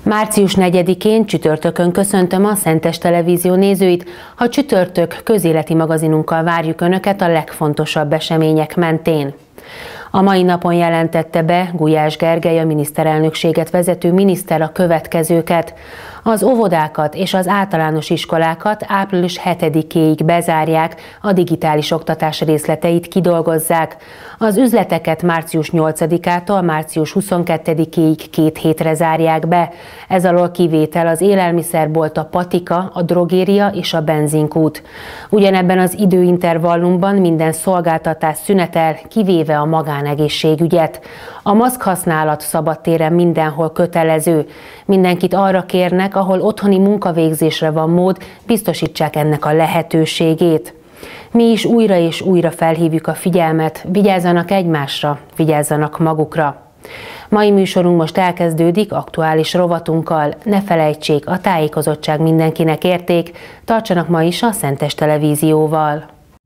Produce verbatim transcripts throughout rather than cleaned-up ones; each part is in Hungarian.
Március negyedikén csütörtökön köszöntöm a Szentes Televízió nézőit. Ha csütörtök, közéleti magazinunkkal várjuk Önöket a legfontosabb események mentén. A mai napon jelentette be Gulyás Gergely, a miniszterelnökséget vezető miniszter a következőket. Az óvodákat és az általános iskolákat április hetedikéig bezárják, a digitális oktatás részleteit kidolgozzák. Az üzleteket március nyolcadikától március huszonkettedikéig két hétre zárják be. Ez alól kivétel az élelmiszerbolt, a patika, a drogéria és a benzinkút. Ugyanebben az időintervallumban minden szolgáltatás szünetel, kivéve a magánegészségügyet. A maszk használat szabadtéren mindenhol kötelező. Mindenkit arra kérnek, ahol otthoni munkavégzésre van mód, biztosítsák ennek a lehetőségét. Mi is újra és újra felhívjuk a figyelmet, vigyázzanak egymásra, vigyázzanak magukra. Mai műsorunk most elkezdődik aktuális rovatunkkal. Ne felejtsék, a tájékozottság mindenkinek érték, tartsanak ma is a Szentes Televízióval.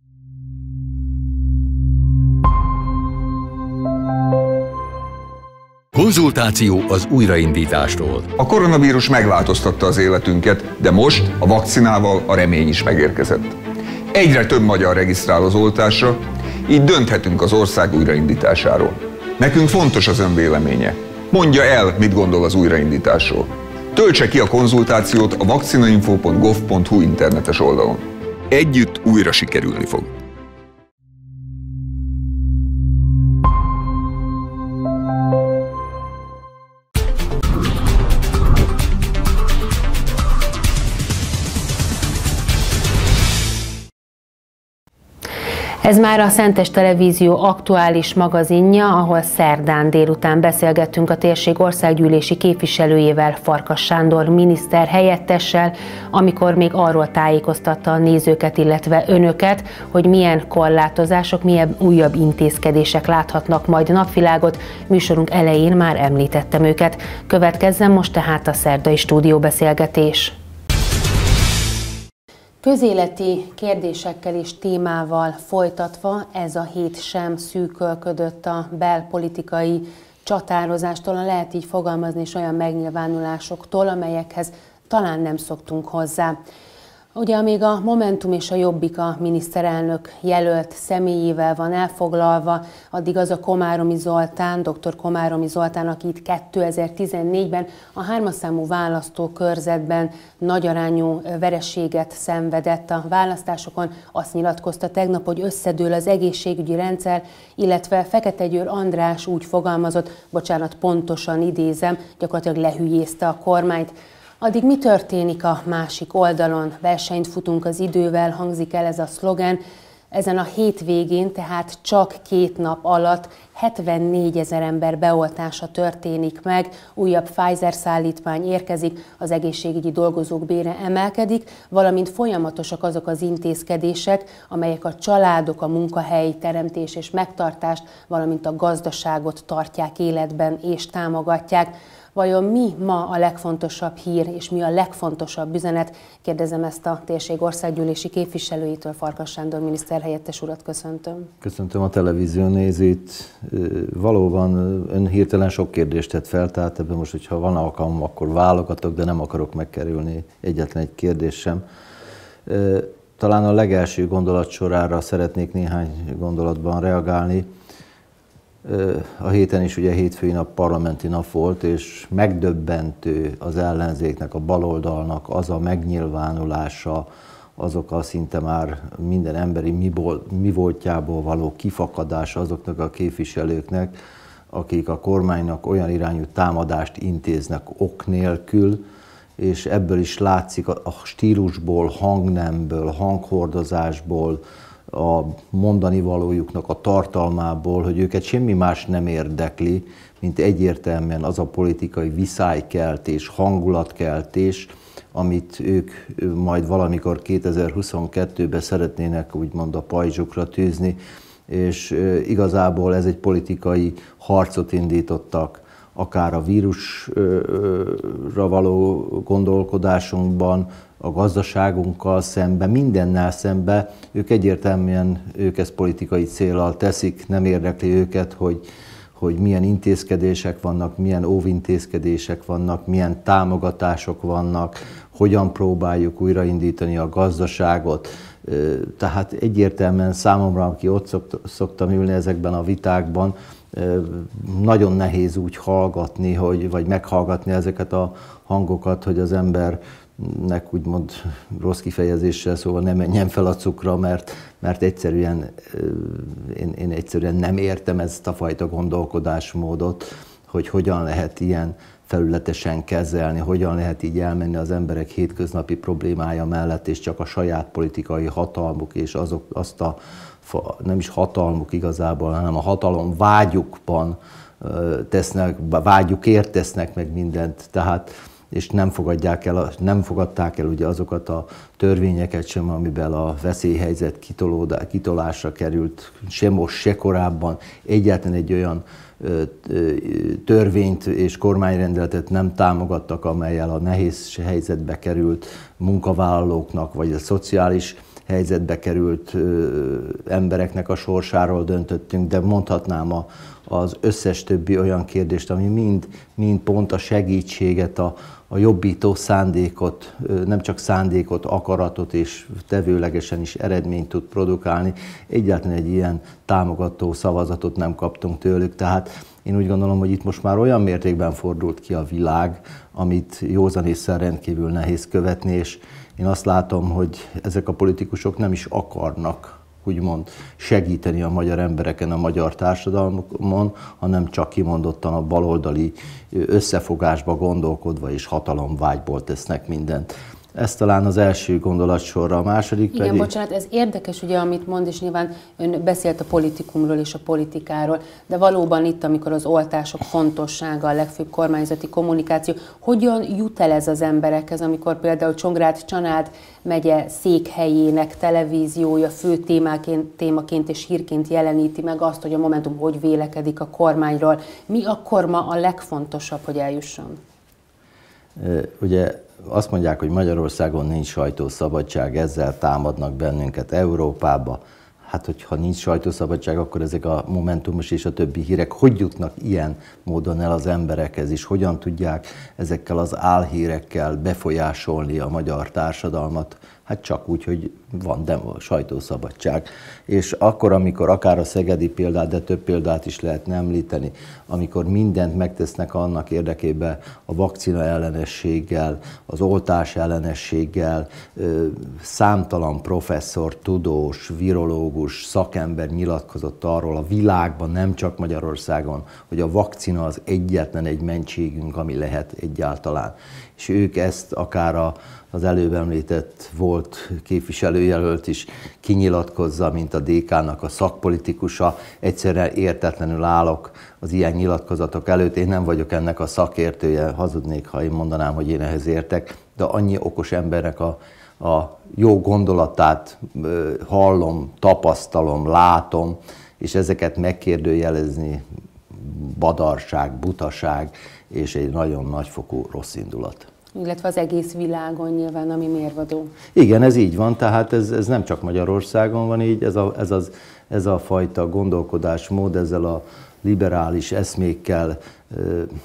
Konzultáció az újraindításról. A koronavírus megváltoztatta az életünket, de most a vakcinával a remény is megérkezett. Egyre több magyar regisztrál az oltásra, így dönthetünk az ország újraindításáról. Nekünk fontos az ön véleménye. Mondja el, mit gondol az újraindításról. Töltse ki a konzultációt a vakcinainfo pont gov pont hu internetes oldalon. Együtt újra sikerülni fog. Ez már a Szentes Televízió aktuális magazinja, ahol szerdán délután beszélgettünk a térség országgyűlési képviselőjével, Farkas Sándor miniszter helyettessel, amikor még arról tájékoztatta a nézőket, illetve önöket, hogy milyen korlátozások, milyen újabb intézkedések láthatnak majd napvilágot. Műsorunk elején már említettem őket. Következzen most tehát a szerdai stúdióbeszélgetés. Közéleti kérdésekkel és témával folytatva, ez a hét sem szűkölködött a belpolitikai csatározástól, lehet így fogalmazni, és olyan megnyilvánulásoktól, amelyekhez talán nem szoktunk hozzá. Ugye amíg a Momentum és a Jobbik a miniszterelnök jelölt személyével van elfoglalva, addig az a Komáromi Zoltán, dr. Komáromi Zoltán, aki itt kétezer-tizennégyben a hármas számú választókörzetben nagyarányú vereséget szenvedett a választásokon, azt nyilatkozta tegnap, hogy összedől az egészségügyi rendszer, illetve Fekete Győr András úgy fogalmazott, bocsánat, pontosan idézem, gyakorlatilag lehülyézte a kormányt. Addig mi történik a másik oldalon? Versenyt futunk az idővel, hangzik el ez a szlogen. Ezen a hétvégén, tehát csak két nap alatt hetvennégyezer ember beoltása történik meg, újabb Pfizer szállítmány érkezik, az egészségügyi dolgozók bére emelkedik, valamint folyamatosak azok az intézkedések, amelyek a családok, a munkahelyi teremtés és megtartást, valamint a gazdaságot tartják életben és támogatják. Vajon mi ma a legfontosabb hír, és mi a legfontosabb üzenet? Kérdezem ezt a térség országgyűlési képviselőitől, Farkas Sándor miniszterhelyettes urat köszöntöm. Köszöntöm a televízió nézőit. Valóban ön hirtelen sok kérdést tett fel, tehát ebben most, hogyha van alkalmam, akkor válogatok, de nem akarok megkerülni egyetlen egy kérdést sem. Talán a legelső gondolat sorára szeretnék néhány gondolatban reagálni. A héten is ugye hétfői nap parlamenti nap volt, és megdöbbentő az ellenzéknek, a baloldalnak az a megnyilvánulása, azok a szinte már minden emberi mi voltjából való kifakadása azoknak a képviselőknek, akik a kormánynak olyan irányú támadást intéznek ok nélkül, és ebből is látszik a stílusból, hangnemből, hanghordozásból, a mondani valójuknak a tartalmából, hogy őket semmi más nem érdekli, mint egyértelműen az a politikai viszálykeltés, hangulatkeltés, amit ők majd valamikor kétezer-huszonkettőben szeretnének úgymond a pajzsukra tűzni, és igazából ez egy politikai harcot indítottak, akár a vírusra való gondolkodásunkban, a gazdaságunkkal szemben, mindennel szemben, ők egyértelműen ők ezt politikai céllal teszik, nem érdekli őket, hogy, hogy milyen intézkedések vannak, milyen óvintézkedések vannak, milyen támogatások vannak, hogyan próbáljuk újraindítani a gazdaságot. Tehát egyértelműen számomra, aki ott szoktam ülni ezekben a vitákban, nagyon nehéz úgy hallgatni, hogy, vagy meghallgatni ezeket a hangokat, hogy az embernek úgymond rossz kifejezéssel szóval ne menjen fel a cukra, mert, mert egyszerűen, én, én egyszerűen nem értem ezt a fajta gondolkodásmódot, hogy hogyan lehet ilyen felületesen kezelni, hogyan lehet így elmenni az emberek hétköznapi problémája mellett, és csak a saját politikai hatalmuk és azok, azt a, nem is hatalmuk igazából, hanem a hatalom vágyukban tesznek, vágyukért tesznek meg mindent, tehát, és nem fogadják el, nem fogadták el ugye azokat a törvényeket sem, amiben a veszélyhelyzet kitolásra került, se most, se korábban, egyáltalán egy olyan törvényt és kormányrendeletet nem támogattak, amellyel a nehéz helyzetbe került munkavállalóknak, vagy a szociális helyzetbe került embereknek a sorsáról döntöttünk, de mondhatnám a, az összes többi olyan kérdést, ami mind, mind pont a segítséget, a, a jobbító szándékot, nem csak szándékot, akaratot és tevőlegesen is eredményt tud produkálni. Egyáltalán egy ilyen támogató szavazatot nem kaptunk tőlük, tehát én úgy gondolom, hogy itt most már olyan mértékben fordult ki a világ, amit józanésszel rendkívül nehéz követni, és én azt látom, hogy ezek a politikusok nem is akarnak, úgymond, segíteni a magyar embereken, a magyar társadalmon, hanem csak kimondottan a baloldali összefogásba gondolkodva és hatalomvágyból tesznek mindent. Ez talán az első gondolatsorra, a második Igen, pedig... bocsánat, ez érdekes, ugye, amit mond, és nyilván ön beszélt a politikumról és a politikáról, de valóban itt, amikor az oltások fontossága, a legfőbb kormányzati kommunikáció, hogyan jut el ez az emberekhez, amikor például Csongrád-Csanád megye székhelyének televíziója fő témáként, témaként és hírként jeleníti meg azt, hogy a Momentum hogy vélekedik a kormányról. Mi akkor ma a legfontosabb, hogy eljusson? Ugye azt mondják, hogy Magyarországon nincs sajtószabadság, ezzel támadnak bennünket Európába. Hát, hogyha nincs sajtószabadság, akkor ezek a Momentumos és a többi hírek hogy jutnak ilyen módon el az emberekhez, és hogyan tudják ezekkel az álhírekkel befolyásolni a magyar társadalmat? Hát csak úgy, hogy van demo, sajtószabadság. És akkor, amikor akár a szegedi példát, de több példát is lehetne említeni, amikor mindent megtesznek annak érdekében a vakcina ellenességgel, az oltás ellenességgel, számtalan professzor, tudós, virológus, szakember nyilatkozott arról a világban, nem csak Magyarországon, hogy a vakcina az egyetlen egy mentségünk, ami lehet egyáltalán. És ők ezt akár a az előbb említett volt képviselőjelölt is kinyilatkozza, mint a dé ká-nak a szakpolitikusa. Egyszerűen értetlenül állok az ilyen nyilatkozatok előtt. Én nem vagyok ennek a szakértője, hazudnék, ha én mondanám, hogy én ehhez értek, de annyi okos embernek a, a jó gondolatát hallom, tapasztalom, látom, és ezeket megkérdőjelezni badarság, butaság és egy nagyon nagyfokú rossz indulat. Illetve az egész világon nyilván, ami mérvadó. Igen, ez így van, tehát ez, ez nem csak Magyarországon van így, ez a, ez, az, ez a fajta gondolkodásmód, ezzel a liberális eszmékkel, e,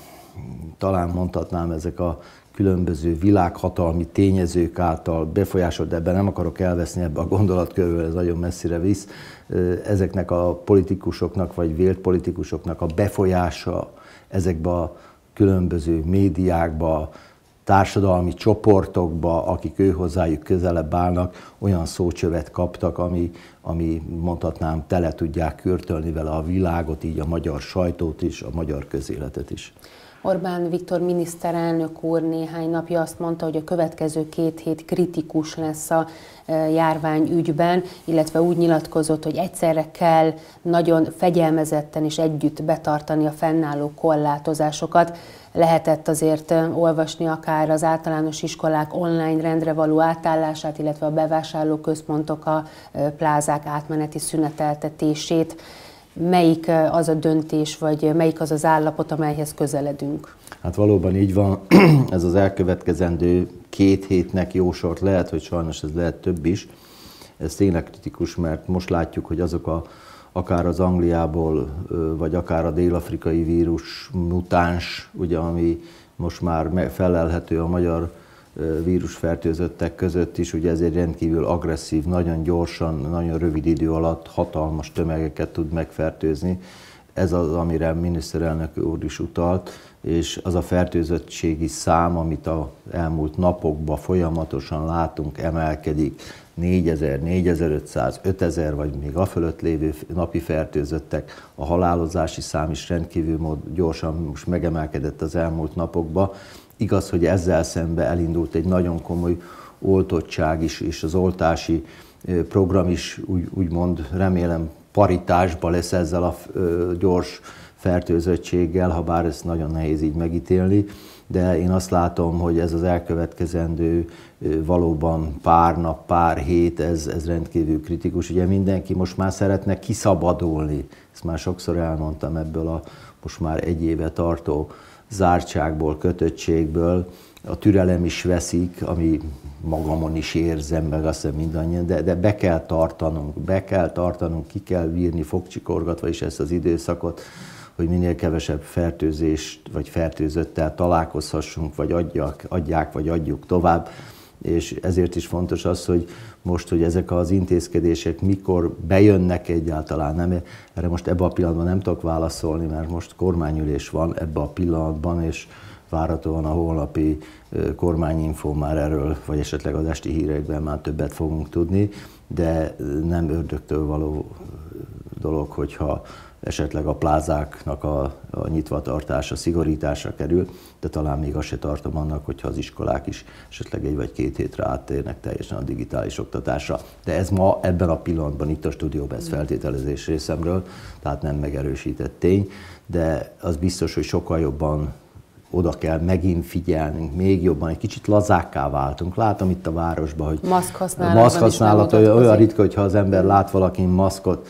talán mondhatnám, ezek a különböző világhatalmi tényezők által befolyásolt, de ebben nem akarok elveszni ebbe a gondolatkörül, ez nagyon messzire visz, e, ezeknek a politikusoknak, vagy vélt politikusoknak a befolyása ezekbe a különböző médiákba, társadalmi csoportokba, akik ő hozzájuk közelebb állnak, olyan szócsövet kaptak, ami, ami mondhatnám, tele tudják kürtölni vele a világot, így a magyar sajtót is, a magyar közéletet is. Orbán Viktor miniszterelnök úr néhány napja azt mondta, hogy a következő két hét kritikus lesz a járványügyben, illetve úgy nyilatkozott, hogy egyszerre kell nagyon fegyelmezetten és együtt betartani a fennálló korlátozásokat. Lehetett azért olvasni akár az általános iskolák online rendre való átállását, illetve a bevásárlóközpontok, a plázák átmeneti szüneteltetését. Melyik az a döntés, vagy melyik az az állapot, amelyhez közeledünk? Hát valóban így van, ez az elkövetkezendő két hétnek jósort lehet, hogy sajnos ez lehet több is. Ez tényleg kritikus, mert most látjuk, hogy azok a, akár az Angliából, vagy akár a dél-afrikai vírus mutáns, ugye, ami most már felelhető a magyar vírusfertőzöttek között is, ugye ez egy rendkívül agresszív, nagyon gyorsan, nagyon rövid idő alatt hatalmas tömegeket tud megfertőzni. Ez az, amire a miniszterelnök úr is utalt, és az a fertőzöttségi szám, amit az elmúlt napokban folyamatosan látunk, emelkedik. négyezer, négyezer-ötszáz, ötezer vagy még a fölött lévő napi fertőzöttek, a halálozási szám is rendkívül mód gyorsan most megemelkedett az elmúlt napokban. Igaz, hogy ezzel szemben elindult egy nagyon komoly oltottság is, és az oltási program is úgy, úgymond remélem paritásba lesz ezzel a gyors fertőzöttséggel, ha bár ezt nagyon nehéz így megítélni, de én azt látom, hogy ez az elkövetkezendő valóban pár nap, pár hét, ez, ez rendkívül kritikus. Ugye mindenki most már szeretne kiszabadulni, ezt már sokszor elmondtam, ebből a most már egy éve tartó zártságból, kötöttségből. A türelem is veszik, ami magamon is érzem, meg azt hiszem mindannyian, de, de be kell tartanunk, be kell tartanunk, ki kell bírni fogcsikorgatva is ezt az időszakot, hogy minél kevesebb fertőzést vagy fertőzöttel találkozhassunk, vagy adják, adják, vagy adjuk tovább. És ezért is fontos az, hogy most, hogy ezek az intézkedések mikor bejönnek egyáltalán, nem, erre most ebben a pillanatban nem tudok válaszolni, mert most kormányülés van ebben a pillanatban, és várhatóan a holnapi kormányinfó már erről, vagy esetleg az esti hírekben már többet fogunk tudni, de nem ördögtől való dolog, hogyha esetleg a plázáknak a, a nyitvatartása, szigorításra kerül, de talán még azt se tartom annak, hogyha az iskolák is esetleg egy vagy két hétre áttérnek teljesen a digitális oktatásra. De ez ma ebben a pillanatban itt a stúdióban ez feltételezés részemről, tehát nem megerősített tény, de az biztos, hogy sokkal jobban oda kell megint figyelnünk, még jobban, egy kicsit lazákká váltunk. Látom itt a városban, hogy maszkhasználat, használat olyan, olyan ritka, hogyha az ember lát valakin maszkot,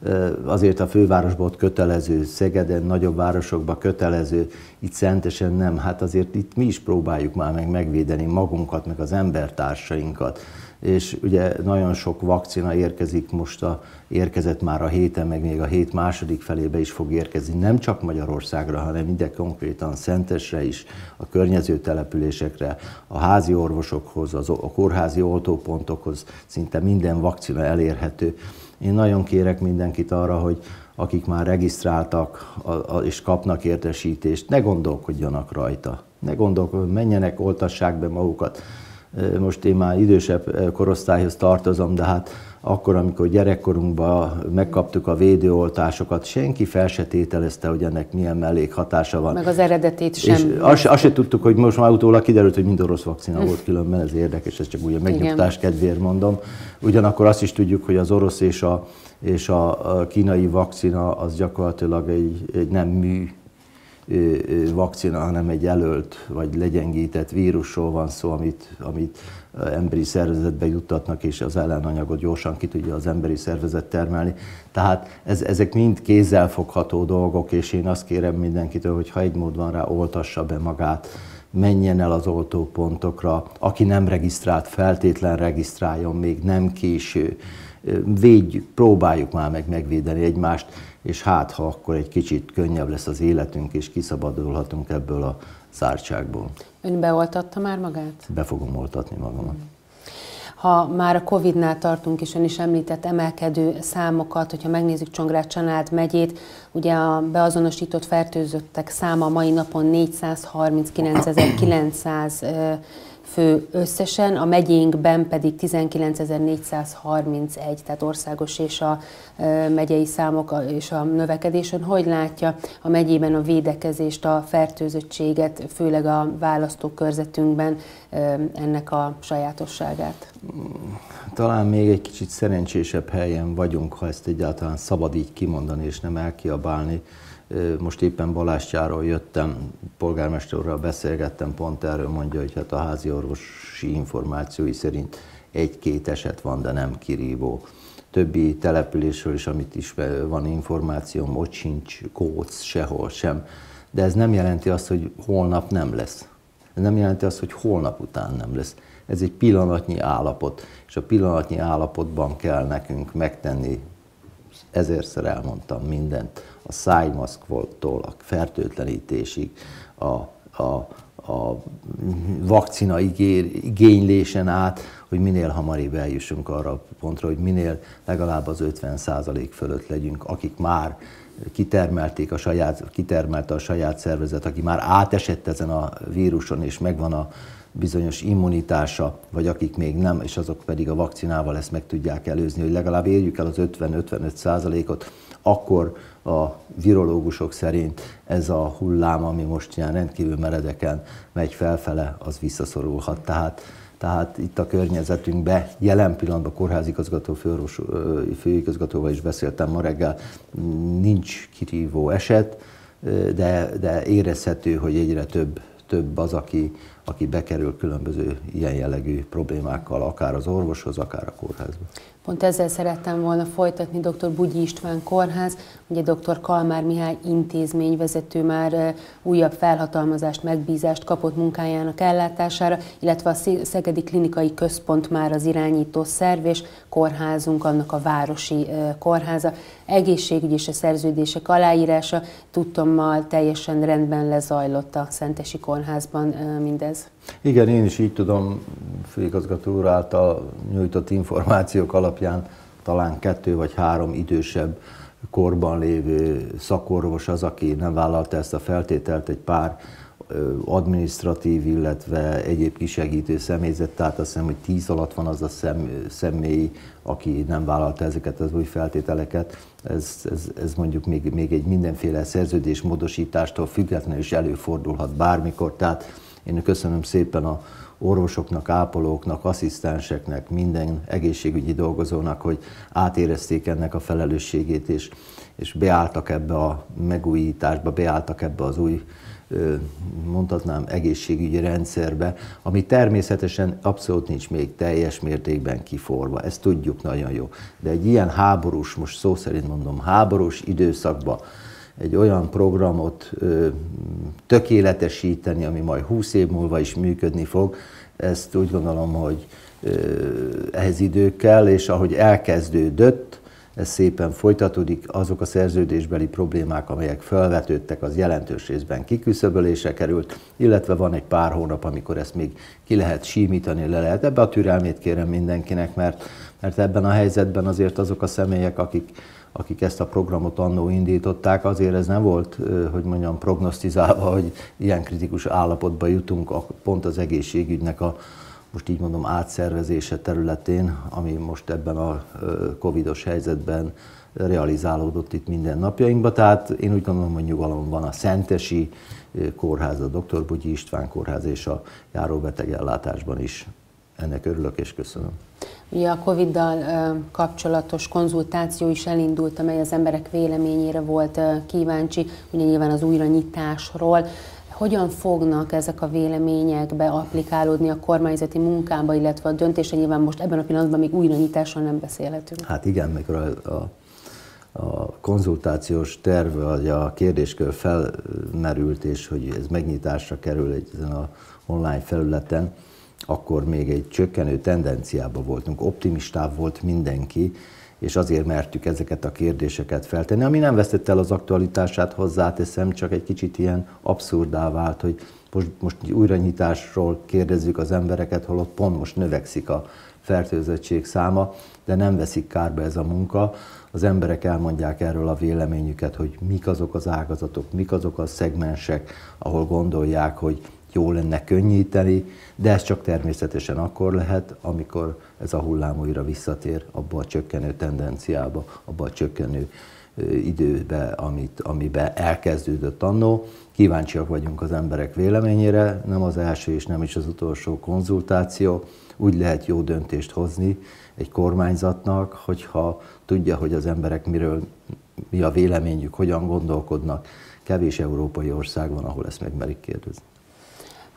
azért a fővárosban ott kötelező, Szegeden, nagyobb városokban kötelező, itt Szentesen nem. Hát azért itt mi is próbáljuk már meg megvédeni magunkat, meg az embertársainkat. És ugye nagyon sok vakcina érkezik most, a, érkezett már a héten, meg még a hét második felébe is fog érkezni, nem csak Magyarországra, hanem ide konkrétan Szentesre is, a környező településekre, a házi orvosokhoz, az, a kórházi oltópontokhoz, szinte minden vakcina elérhető. Én nagyon kérek mindenkit arra, hogy akik már regisztráltak a, a, és kapnak értesítést, ne gondolkodjanak rajta. Ne gondolkodjanak, menjenek, oltassák be magukat. Most én már idősebb korosztályhoz tartozom, de hát akkor, amikor gyerekkorunkban megkaptuk a védőoltásokat, senki fel se tételezte, hogy ennek milyen mellékhatása van. Meg az eredetét sem. És azt, azt se tudtuk, hogy most már utólag kiderült, hogy mind orosz vakcina volt különben, ez érdekes, ez csak úgy a megnyugtás kedvéért mondom. Ugyanakkor azt is tudjuk, hogy az orosz és a, és a kínai vakcina az gyakorlatilag egy, egy nem mű vakcina, hanem egy jelölt vagy legyengített vírusról van szó, amit, amit emberi szervezetbe juttatnak, és az ellenanyagot gyorsan ki tudja az emberi szervezet termelni. Tehát ez, ezek mind kézzelfogható dolgok, és én azt kérem mindenkitől, hogy ha egy mód van rá, oltassa be magát, menjen el az oltópontokra, aki nem regisztrált, feltétlen regisztráljon, még nem késő. Védjük, próbáljuk már meg megvédeni egymást, és hát, ha akkor egy kicsit könnyebb lesz az életünk, és kiszabadulhatunk ebből a zártságból. Ön beoltatta már magát? Be fogom oltatni magamat. Ha már a Covidnál tartunk, és ön is említett emelkedő számokat, hogyha megnézzük Csongrád-Csanád megyét, ugye a beazonosított fertőzöttek száma mai napon négyszázharminckilencezer-kilencszáz fő összesen, a megyénkben pedig tizenkilencezer-négyszázharmincegy, tehát országos és a megyei számok és a növekedésen. Hogy látja a megyében a védekezést, a fertőzöttséget, főleg a választókörzetünkben ennek a sajátosságát? Talán még egy kicsit szerencsésebb helyen vagyunk, ha ezt egyáltalán szabad így kimondani és nem elkiabálni. Most éppen Balástyáról jöttem, polgármester úrral beszélgettem, pont erről mondja, hogy hát a házi orvosi információi szerint egy-két eset van, de nem kirívó. Többi településről is, amit is van információm, ott sincs kóc sehol sem. De ez nem jelenti azt, hogy holnap nem lesz. Ez nem jelenti azt, hogy holnap után nem lesz. Ez egy pillanatnyi állapot, és a pillanatnyi állapotban kell nekünk megtenni ezerszer elmondtam mindent, a szájmaszktól a fertőtlenítésig, a, a, a vakcina igénylésen át, hogy minél hamarabb eljussunk arra a pontra, hogy minél legalább az ötven százalék fölött legyünk, akik már kitermelték a saját, kitermelte a saját szervezet, aki már átesett ezen a víruson, és megvan a bizonyos immunitása, vagy akik még nem, és azok pedig a vakcinával ezt meg tudják előzni, hogy legalább érjük el az ötven-ötvenöt százalékot, akkor a virológusok szerint ez a hullám, ami most ilyen rendkívül meredeken megy felfele, az visszaszorulhat. Tehát, tehát itt a környezetünkben jelen pillanatban kórházigazgató, főorvos, főigazgatóval is beszéltem ma reggel, nincs kirívó eset, de, de érezhető, hogy egyre több, több az, aki, aki bekerül különböző ilyen jellegű problémákkal, akár az orvoshoz, akár a kórházba. Pont ezzel szerettem volna folytatni, dr. Bugyi István kórház, ugye dr. Kalmár Mihály intézményvezető már újabb felhatalmazást, megbízást kapott munkájának ellátására, illetve a Szegedi Klinikai Központ már az irányító szerv, és kórházunk annak a városi kórháza. Egészségügyi és a szerződések aláírása tudtommal teljesen rendben lezajlott a Szentesi kórházban mindez. Igen, én is így tudom, főigazgató úr által nyújtott információk alapján talán kettő vagy három idősebb korban lévő szakorvos az, aki nem vállalta ezt a feltételt, egy pár adminisztratív, illetve egyéb kisegítő személyzet, tehát azt hiszem, hogy tíz alatt van az a szem, személy, aki nem vállalta ezeket az új feltételeket. Ez, ez, ez mondjuk még, még egy mindenféle szerződésmódosítástól függetlenül is előfordulhat bármikor, tehát én köszönöm szépen a orvosoknak, ápolóknak, asszisztenseknek, minden egészségügyi dolgozónak, hogy átérezték ennek a felelősségét, és, és beálltak ebbe a megújításba, beálltak ebbe az új, mondhatnám, egészségügyi rendszerbe, ami természetesen abszolút nincs még teljes mértékben kiforva, ezt tudjuk nagyon jó. De egy ilyen háborús, most szó szerint mondom, háborús időszakban egy olyan programot ö, tökéletesíteni, ami majd húsz év múlva is működni fog, ezt úgy gondolom, hogy ö, ehhez idő kell, és ahogy elkezdődött, ez szépen folytatódik, azok a szerződésbeli problémák, amelyek felvetődtek, az jelentős részben kiküszöbölésre került, illetve van egy pár hónap, amikor ezt még ki lehet símítani, le lehet. Ebbe a türelmét kérem mindenkinek, mert, mert ebben a helyzetben azért azok a személyek, akik akik ezt a programot annó indították, azért ez nem volt, hogy mondjam, prognosztizálva, hogy ilyen kritikus állapotba jutunk pont az egészségügynek a, most így mondom, átszervezése területén, ami most ebben a covidos helyzetben realizálódott itt minden napjainkban. Tehát én úgy gondolom, hogy nyugalom van a Szentesi kórház, a doktor Bugyi István kórház és a járóbetegellátásban is. Ennek örülök és köszönöm. Ugye a Coviddal kapcsolatos konzultáció is elindult, amely az emberek véleményére volt kíváncsi, ugye nyilván az újranyitásról. Hogyan fognak ezek a vélemények beapplikálódni a kormányzati munkába, illetve a döntésre? Nyilván most ebben a pillanatban még újranyitásról nem beszélhetünk. Hát igen, mikor a, a, a konzultációs terv, vagy a kérdéskör felmerült, és hogy ez megnyitásra kerül egy, ezen a online felületen, akkor még egy csökkenő tendenciában voltunk, optimistább volt mindenki, és azért mertük ezeket a kérdéseket feltenni, ami nem vesztette el az aktualitását, hozzáteszem, csak egy kicsit ilyen abszurdá vált, hogy most, most újranyitásról kérdezzük az embereket, holott pont most növekszik a fertőzöttség száma, de nem veszik kárba ez a munka. Az emberek elmondják erről a véleményüket, hogy mik azok az ágazatok, mik azok a szegmensek, ahol gondolják, hogy jó lenne könnyíteni, de ez csak természetesen akkor lehet, amikor ez a hullám újra visszatér abba a csökkenő tendenciába, abba a csökkenő időbe, amit, amiben elkezdődött annó. Kíváncsiak vagyunk az emberek véleményére, nem az első és nem is az utolsó konzultáció. Úgy lehet jó döntést hozni egy kormányzatnak, hogyha tudja, hogy az emberek miről, mi a véleményük, hogyan gondolkodnak. Kevés európai ország van, ahol ezt megmerik kérdezni.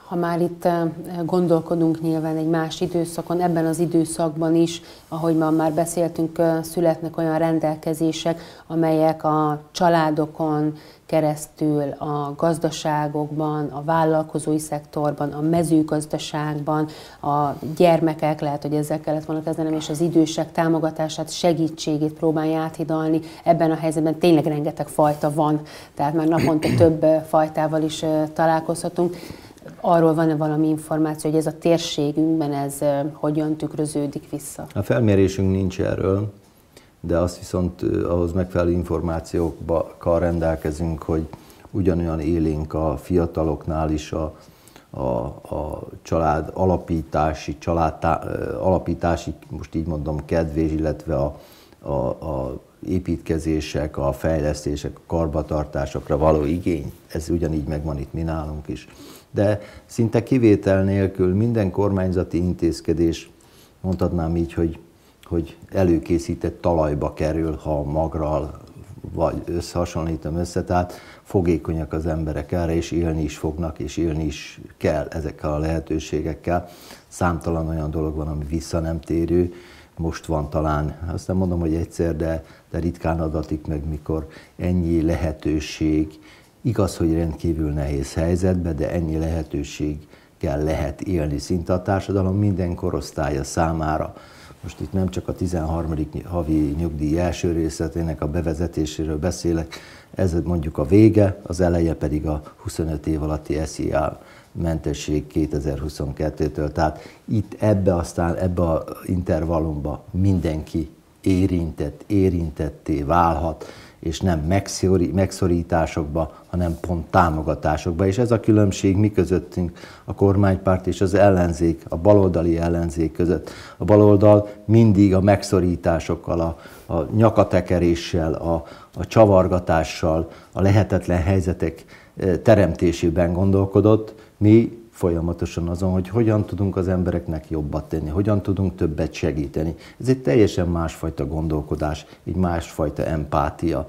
Ha már itt gondolkodunk nyilván egy más időszakon, ebben az időszakban is, ahogy ma már beszéltünk, születnek olyan rendelkezések, amelyek a családokon keresztül, a gazdaságokban, a vállalkozói szektorban, a mezőgazdaságban, a gyermekek, lehet, hogy ezzel kellett volna kezdenem, és az idősek támogatását, segítségét próbálja áthidalni. Ebben a helyzetben tényleg rengeteg fajta van, tehát már naponta több fajtával is találkozhatunk. Arról van-e valami információ, hogy ez a térségünkben ez hogyan tükröződik vissza? A felmérésünk nincs erről, de azt viszont ahhoz megfelelő információkkal rendelkezünk, hogy ugyanolyan élénk a fiataloknál is a, a, a család alapítási, család tá, alapítási, most így mondom, kedvés, illetve a, a, a építkezések, a fejlesztések, a karbantartásokra való igény. Ez ugyanígy megvan itt mi nálunk is. De szinte kivétel nélkül minden kormányzati intézkedés, mondhatnám így, hogy, hogy előkészített talajba kerül, ha magral vagy összehasonlítom össze, tehát fogékonyak az emberek erre, és élni is fognak, és élni is kell ezekkel a lehetőségekkel. Számtalan olyan dolog van, ami vissza nem térő. Most van talán, azt nem mondom, hogy egyszer, de, de ritkán adatik meg, mikor ennyi lehetőség, igaz, hogy rendkívül nehéz helyzetben, de ennyi lehetőséggel lehet élni szinte a társadalom minden korosztálya számára. Most itt nem csak a tizenharmadik havi nyugdíj első részletének a bevezetéséről beszélek, ez mondjuk a vége, az eleje pedig a huszonöt év alatti es zé á mentesség kétezer-huszonkettőtől. Tehát itt ebbe aztán, ebbe az intervallumban mindenki érintett, érintetté válhat, és nem megszorításokba, hanem pont támogatásokba. És ez a különbség mi közöttünk, a kormánypárt és az ellenzék, a baloldali ellenzék között. A baloldal mindig a megszorításokkal, a, a nyakatekeréssel, a, a csavargatással, a lehetetlen helyzetek teremtésében gondolkodott. Mi folyamatosan azon, hogy hogyan tudunk az embereknek jobbat tenni, hogyan tudunk többet segíteni. Ez egy teljesen másfajta gondolkodás, egy másfajta empátia.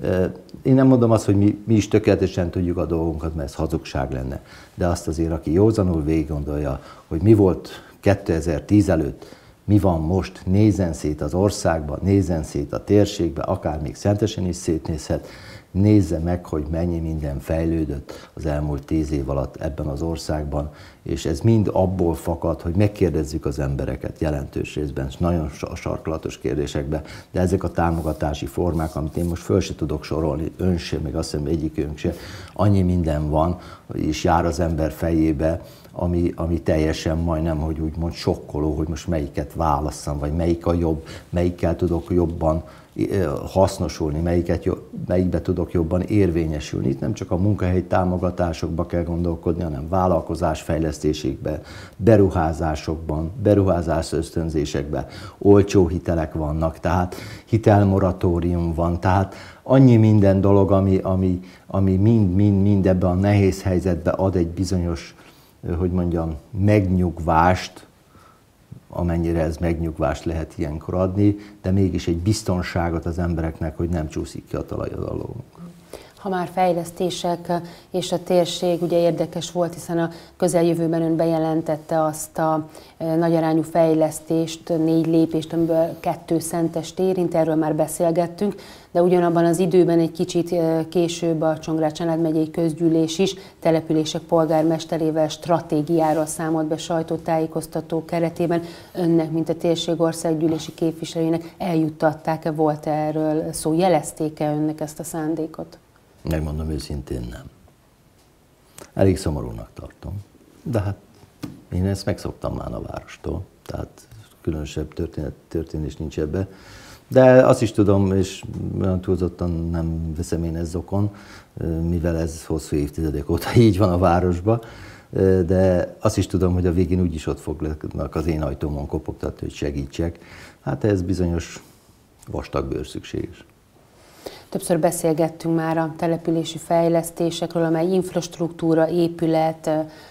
Én nem mondom azt, hogy mi, mi is tökéletesen tudjuk a dolgunkat, mert ez hazugság lenne. De azt azért, aki józanul végig gondolja, hogy mi volt kétezer-tíz előtt, mi van most, nézzen szét az országba, nézzen szét a térségbe, akár még Szentesen is szétnézhet, nézze meg, hogy mennyi minden fejlődött az elmúlt tíz év alatt ebben az országban, és ez mind abból fakad, hogy megkérdezzük az embereket jelentős részben, és nagyon sarkalatos kérdésekben, de ezek a támogatási formák, amit én most föl se tudok sorolni, ön sem, meg azt hiszem egyikünk se, annyi minden van, és jár az ember fejébe, ami, ami teljesen majdnem, hogy úgymond sokkoló, hogy most melyiket válasszam, vagy melyik a jobb, melyikkel tudok jobban hasznosulni, melyiket, melyikbe tudok jobban érvényesülni. Itt nem csak a munkahelyi támogatásokba kell gondolkodni, hanem vállalkozás fejlesztésekben, beruházásokban, beruházás ösztönzésekben, olcsó hitelek vannak, tehát hitelmoratórium van, tehát annyi minden dolog, ami, ami, ami mind, mind, mind ebben a nehéz helyzetben ad egy bizonyos, hogy mondjam, megnyugvást, amennyire ez megnyugvást lehet ilyenkor adni, de mégis egy biztonságot az embereknek, hogy nem csúszik ki a talaj alól. Ha már fejlesztések és a térség, ugye érdekes volt, hiszen a közeljövőben ön bejelentette azt a nagyarányú fejlesztést, négy lépést, amiből kettő Szentest érint, erről már beszélgettünk, de ugyanabban az időben egy kicsit később a Csongrád-Csanád megyei közgyűlés is települések polgármesterével stratégiáról számolt be sajtótájékoztató keretében. Önnek, mint a térség országgyűlési képviselőjének eljuttatták-e, volt -e erről szó, jelezték-e önnek ezt a szándékot? Megmondom őszintén, nem. Elég szomorúnak tartom. De hát én ezt megszoktam már a várostól, tehát különösebb történet, történés nincs ebbe. De azt is tudom, és olyan túlzottan nem veszem én ezt zokon, mivel ez hosszú évtizedek óta így van a városban, de azt is tudom, hogy a végén úgyis ott fognak az én ajtómon kopogtatni, hogy segítsek. Hát ez bizonyos vastag bőr szükséges. Többször beszélgettünk már a települési fejlesztésekről, amely infrastruktúra, épület,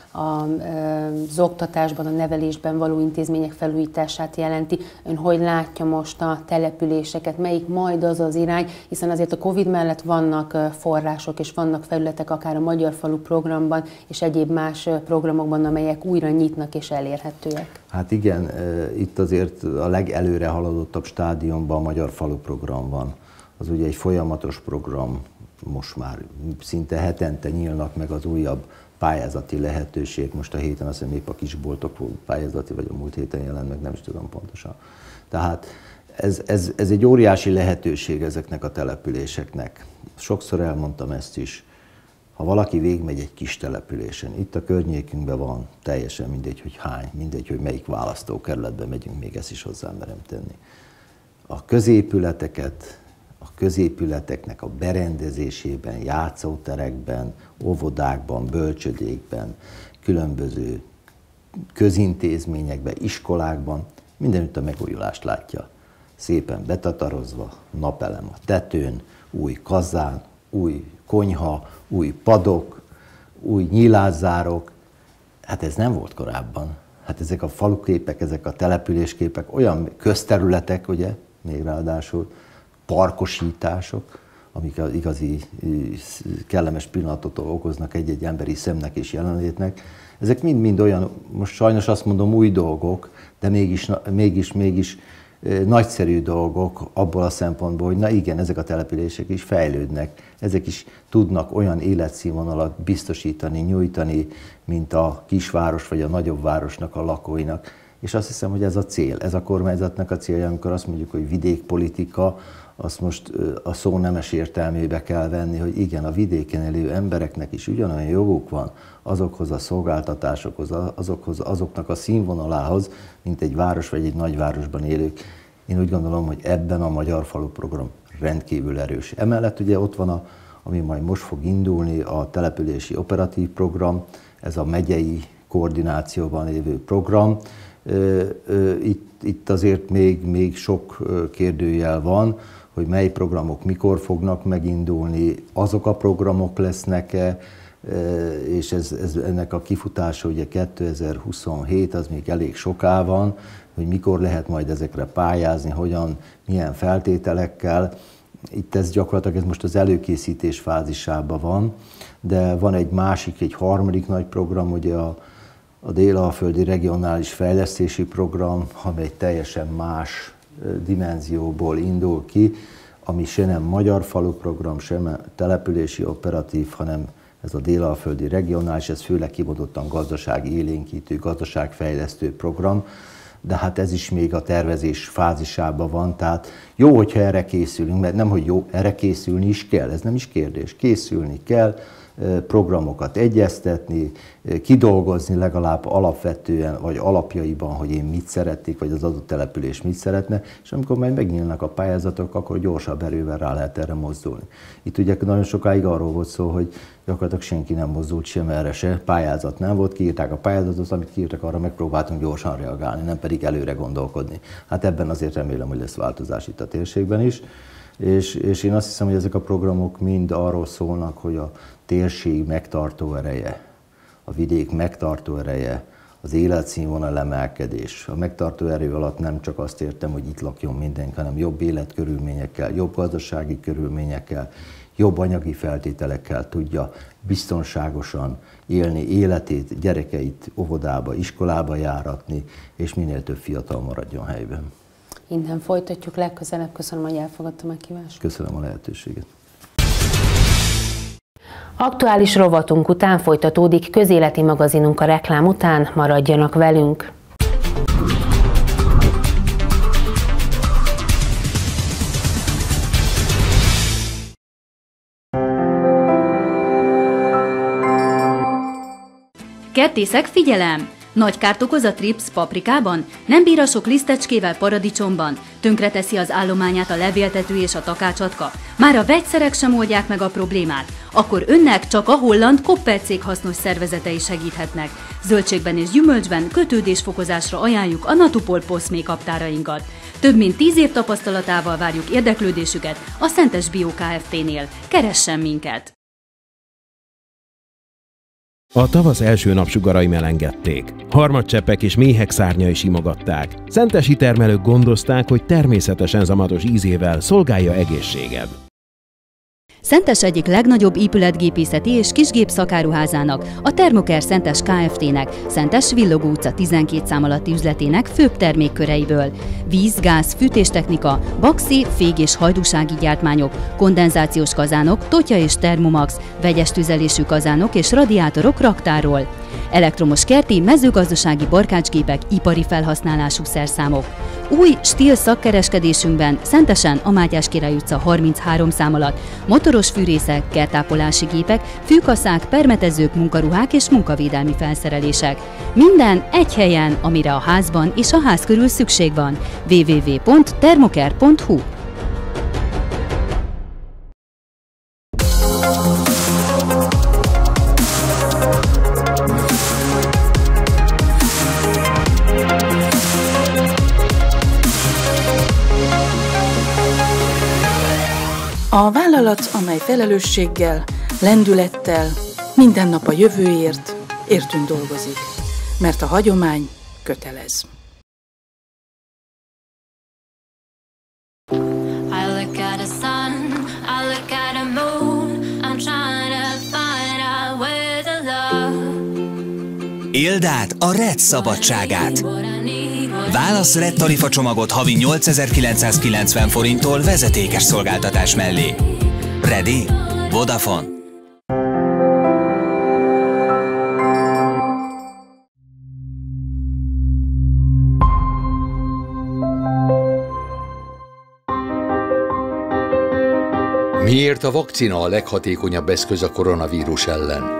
az oktatásban, a nevelésben való intézmények felújítását jelenti. Ön hogy látja most a településeket? Melyik majd az az irány? Hiszen azért a Covid mellett vannak források és vannak felületek, akár a Magyar Falu programban és egyéb más programokban, amelyek újra nyitnak és elérhetőek. Hát igen, itt azért a legelőre haladottabb stádiumban a Magyar Falu program van. Az ugye egy folyamatos program, most már szinte hetente nyílnak meg az újabb pályázati lehetőség. Most a héten azt hiszem épp a kisboltok pályázati, vagy a múlt héten jelent meg, nem is tudom pontosan. Tehát ez, ez, ez egy óriási lehetőség ezeknek a településeknek. Sokszor elmondtam ezt is. Ha valaki végigmegy egy kis településen, itt a környékünkben van, teljesen mindegy, hogy hány, mindegy, hogy melyik választókerületben megyünk, még ezt is hozzá merem tenni. A középületeket, a középületeknek a berendezésében, játszóterekben, óvodákban, bölcsödékben, különböző közintézményekben, iskolákban mindenütt a megújulást látja. Szépen betatarozva, napelem a tetőn, új kazán, új konyha, új padok, új nyilászárok. Hát ez nem volt korábban. Hát ezek a faluképek, ezek a településképek olyan közterületek, ugye, még ráadásul, parkosítások, amik az igazi kellemes pillanatot okoznak egy-egy emberi szemnek és jelenlétnek. Ezek mind-mind olyan, most sajnos azt mondom, új dolgok, de mégis, mégis, mégis nagyszerű dolgok abból a szempontból, hogy na igen, ezek a települések is fejlődnek, ezek is tudnak olyan életszínvonalat biztosítani, nyújtani, mint a kisváros vagy a nagyobb városnak a lakóinak. És azt hiszem, hogy ez a cél, ez a kormányzatnak a célja, amikor azt mondjuk, hogy vidékpolitika, azt most a szó nemes értelmébe kell venni, hogy igen, a vidéken élő embereknek is ugyanolyan joguk van azokhoz a szolgáltatásokhoz, azokhoz, azoknak a színvonalához, mint egy város vagy egy nagyvárosban élők. Én úgy gondolom, hogy ebben a Magyar Falu program rendkívül erős. Emellett ugye ott van, a, ami majd most fog indulni, a települési operatív program, ez a megyei koordinációban lévő program. Itt, itt azért még, még sok kérdőjel van, hogy mely programok mikor fognak megindulni, azok a programok lesznek-e, és ez, ez, ennek a kifutása ugye kétezer-huszonhét, az még elég soká van, hogy mikor lehet majd ezekre pályázni, hogyan, milyen feltételekkel. Itt ez gyakorlatilag ez most az előkészítés fázisában van, de van egy másik, egy harmadik nagy program, ugye a, a Dél-Alföldi Regionális Fejlesztési Program, amely teljesen más dimenzióból indul ki, ami se nem Magyar Falu program, sem települési operatív, hanem ez a Dél-Alföldi Regionális, ez főleg kimondottan gazdasági élénkítő, gazdaságfejlesztő program, de hát ez is még a tervezés fázisában van, tehát jó, hogyha erre készülünk, mert nem, hogy jó, erre készülni is kell, ez nem is kérdés, készülni kell, programokat egyeztetni, kidolgozni legalább alapvetően, vagy alapjaiban, hogy én mit szeretnék, vagy az adott település mit szeretne, és amikor majd megnyílnak a pályázatok, akkor gyorsabb erővel rá lehet erre mozdulni. Itt ugye nagyon sokáig arról volt szó, hogy gyakorlatilag senki nem mozdult sem erre se, pályázat nem volt, kiírták a pályázatot, amit kiírtak, arra megpróbáltunk gyorsan reagálni, nem pedig előre gondolkodni. Hát ebben azért remélem, hogy lesz változás itt a térségben is. És, és én azt hiszem, hogy ezek a programok mind arról szólnak, hogy a térség megtartó ereje, a vidék megtartó ereje, az életszínvonal emelkedés. A megtartó erő alatt nem csak azt értem, hogy itt lakjon mindenki, hanem jobb életkörülményekkel, jobb gazdasági körülményekkel, jobb anyagi feltételekkel tudja biztonságosan élni életét, gyerekeit óvodába, iskolába járatni, és minél több fiatal maradjon helyben. Innen folytatjuk legközelebb. Köszönöm, hogy elfogadta meghívást. Köszönöm a lehetőséget. Aktuális rovatunk után folytatódik közéleti magazinunk a reklám után. Maradjanak velünk! Kertészek, figyelem! Nagy kárt okoz a trips paprikában? Nem bír a sok lisztecskével paradicsomban? Tönkreteszi az állományát a levéltető és a takácsatka? Már a vegyszerek sem oldják meg a problémát? Akkor önnek csak a holland Kopper cég hasznos szervezetei segíthetnek. Zöldségben és gyümölcsben kötődésfokozásra ajánljuk a Natupol Post kaptárainkat. Több mint tíz év tapasztalatával várjuk érdeklődésüket a Szentes Bio Kft-nél. Keressen minket! A tavasz első napsugarai melengedték. Harmadcseppek és méhek szárnyai simogatták. Szentesi termelők gondozták, hogy természetesen zamatos ízével szolgálja egészséged. Szentes egyik legnagyobb épületgépészeti és kisgép szakáruházának, a Thermoker Szentes Kft-nek, Szentes Villogó utca tizenkét szám alatti üzletének főbb termékköreiből. Víz, gáz, fűtéstechnika, baxi, fég- és hajdúsági gyártmányok, kondenzációs kazánok, totya és termomax, vegyes tüzelésű kazánok és radiátorok raktárról. Elektromos kerti, mezőgazdasági barkácsgépek, ipari felhasználású szerszámok. Új stíl szakkereskedésünkben Szentesen a Mátyás Király utca harminchárom szám alatt motoros fűrészek, kertápolási gépek, fűkaszák, permetezők, munkaruhák és munkavédelmi felszerelések. Minden egy helyen, amire a házban és a ház körül szükség van. double-u double-u double-u pont thermoker pont hu A vállalat, amely felelősséggel, lendülettel, minden nap a jövőért, értünk dolgozik, mert a hagyomány kötelez. Éld át a Red szabadságát! Válasz Red tarifacsomagot havi nyolcezer-kilencszázkilencven forinttól vezetékes szolgáltatás mellé. Ready? Vodafone. Miért a vakcina a leghatékonyabb eszköz a koronavírus ellen?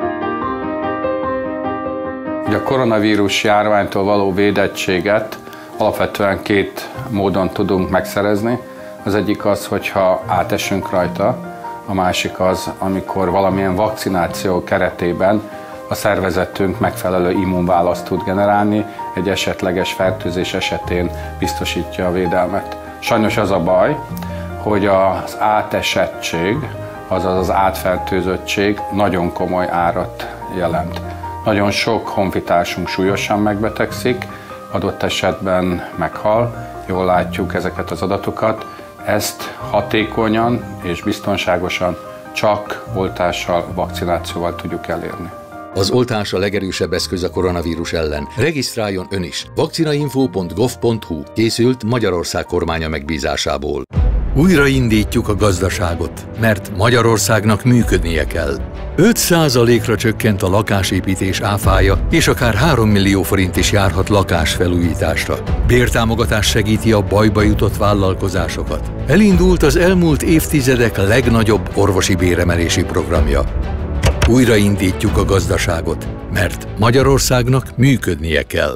A koronavírus járványtól való védettséget alapvetően két módon tudunk megszerezni. Az egyik az, hogyha átesünk rajta, a másik az, amikor valamilyen vakcináció keretében a szervezetünk megfelelő immunválaszt tud generálni, egy esetleges fertőzés esetén biztosítja a védelmet. Sajnos az a baj, hogy az átesettség, azaz az átfertőzöttség nagyon komoly árat jelent. Nagyon sok honfitársunk súlyosan megbetegszik, adott esetben meghal, jól látjuk ezeket az adatokat. Ezt hatékonyan és biztonságosan csak oltással, vakcinációval tudjuk elérni. Az oltás a legerősebb eszköz a koronavírus ellen. Regisztráljon ön is! vakcinainfo pont gov pont hu készült Magyarország kormánya megbízásából. Újraindítjuk a gazdaságot, mert Magyarországnak működnie kell. öt százalékra csökkent a lakásépítés áfája, és akár három millió forint is járhat lakásfelújításra. Bértámogatás segíti a bajba jutott vállalkozásokat. Elindult az elmúlt évtizedek legnagyobb orvosi béremelési programja. Újraindítjuk a gazdaságot, mert Magyarországnak működnie kell.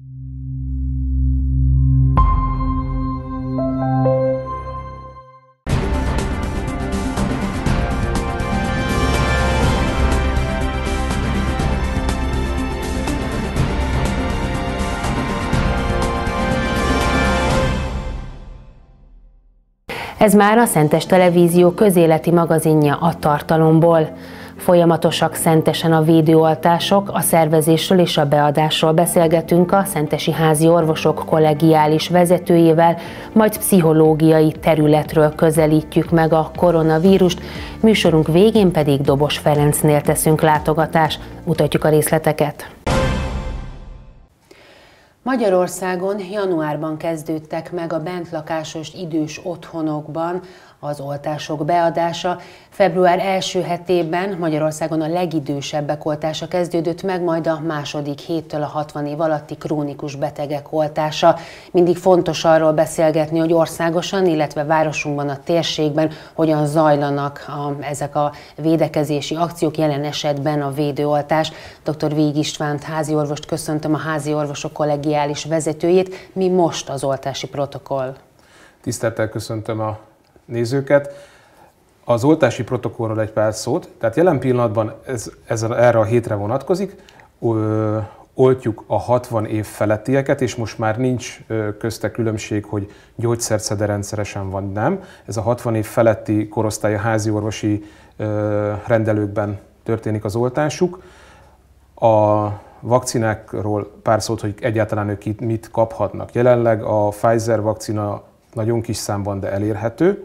Ez már a Szentes Televízió közéleti magazinja a tartalomból. Folyamatosak Szentesen a védőoltások, a szervezésről és a beadásról beszélgetünk a szentesi házi orvosok kollegiális vezetőjével, majd pszichológiai területről közelítjük meg a koronavírust, műsorunk végén pedig Dobos Ferencnél teszünk látogatást, mutatjuk a részleteket. Magyarországon januárban kezdődtek meg a bentlakásos idős otthonokban az oltások beadása. Február első hetében Magyarországon a legidősebbek oltása kezdődött meg, majd a második héttől a hatvan év alatti krónikus betegek oltása. Mindig fontos arról beszélgetni, hogy országosan, illetve városunkban, a térségben hogyan zajlanak a, ezek a védekezési akciók, jelen esetben a védőoltás. dr. Végh Istvánt, háziorvost köszöntöm, a házi orvosok kollegiális vezetőjét. Mi most az oltási protokoll? Tisztelettel köszöntöm a nézőket. Az oltási protokollról egy pár szót. Tehát jelen pillanatban ez, ez erre a hétre vonatkozik. Ö, oltjuk a hatvan év felettieket, és most már nincs közte különbség, hogy gyógyszert szed-e rendszeresen vagy nem. Ez a hatvan év feletti korosztály a háziorvosi ö, rendelőkben történik az oltásuk. A vakcinákról pár szót, hogy egyáltalán ők mit kaphatnak. Jelenleg a Pfizer vakcina nagyon kis számban, de elérhető.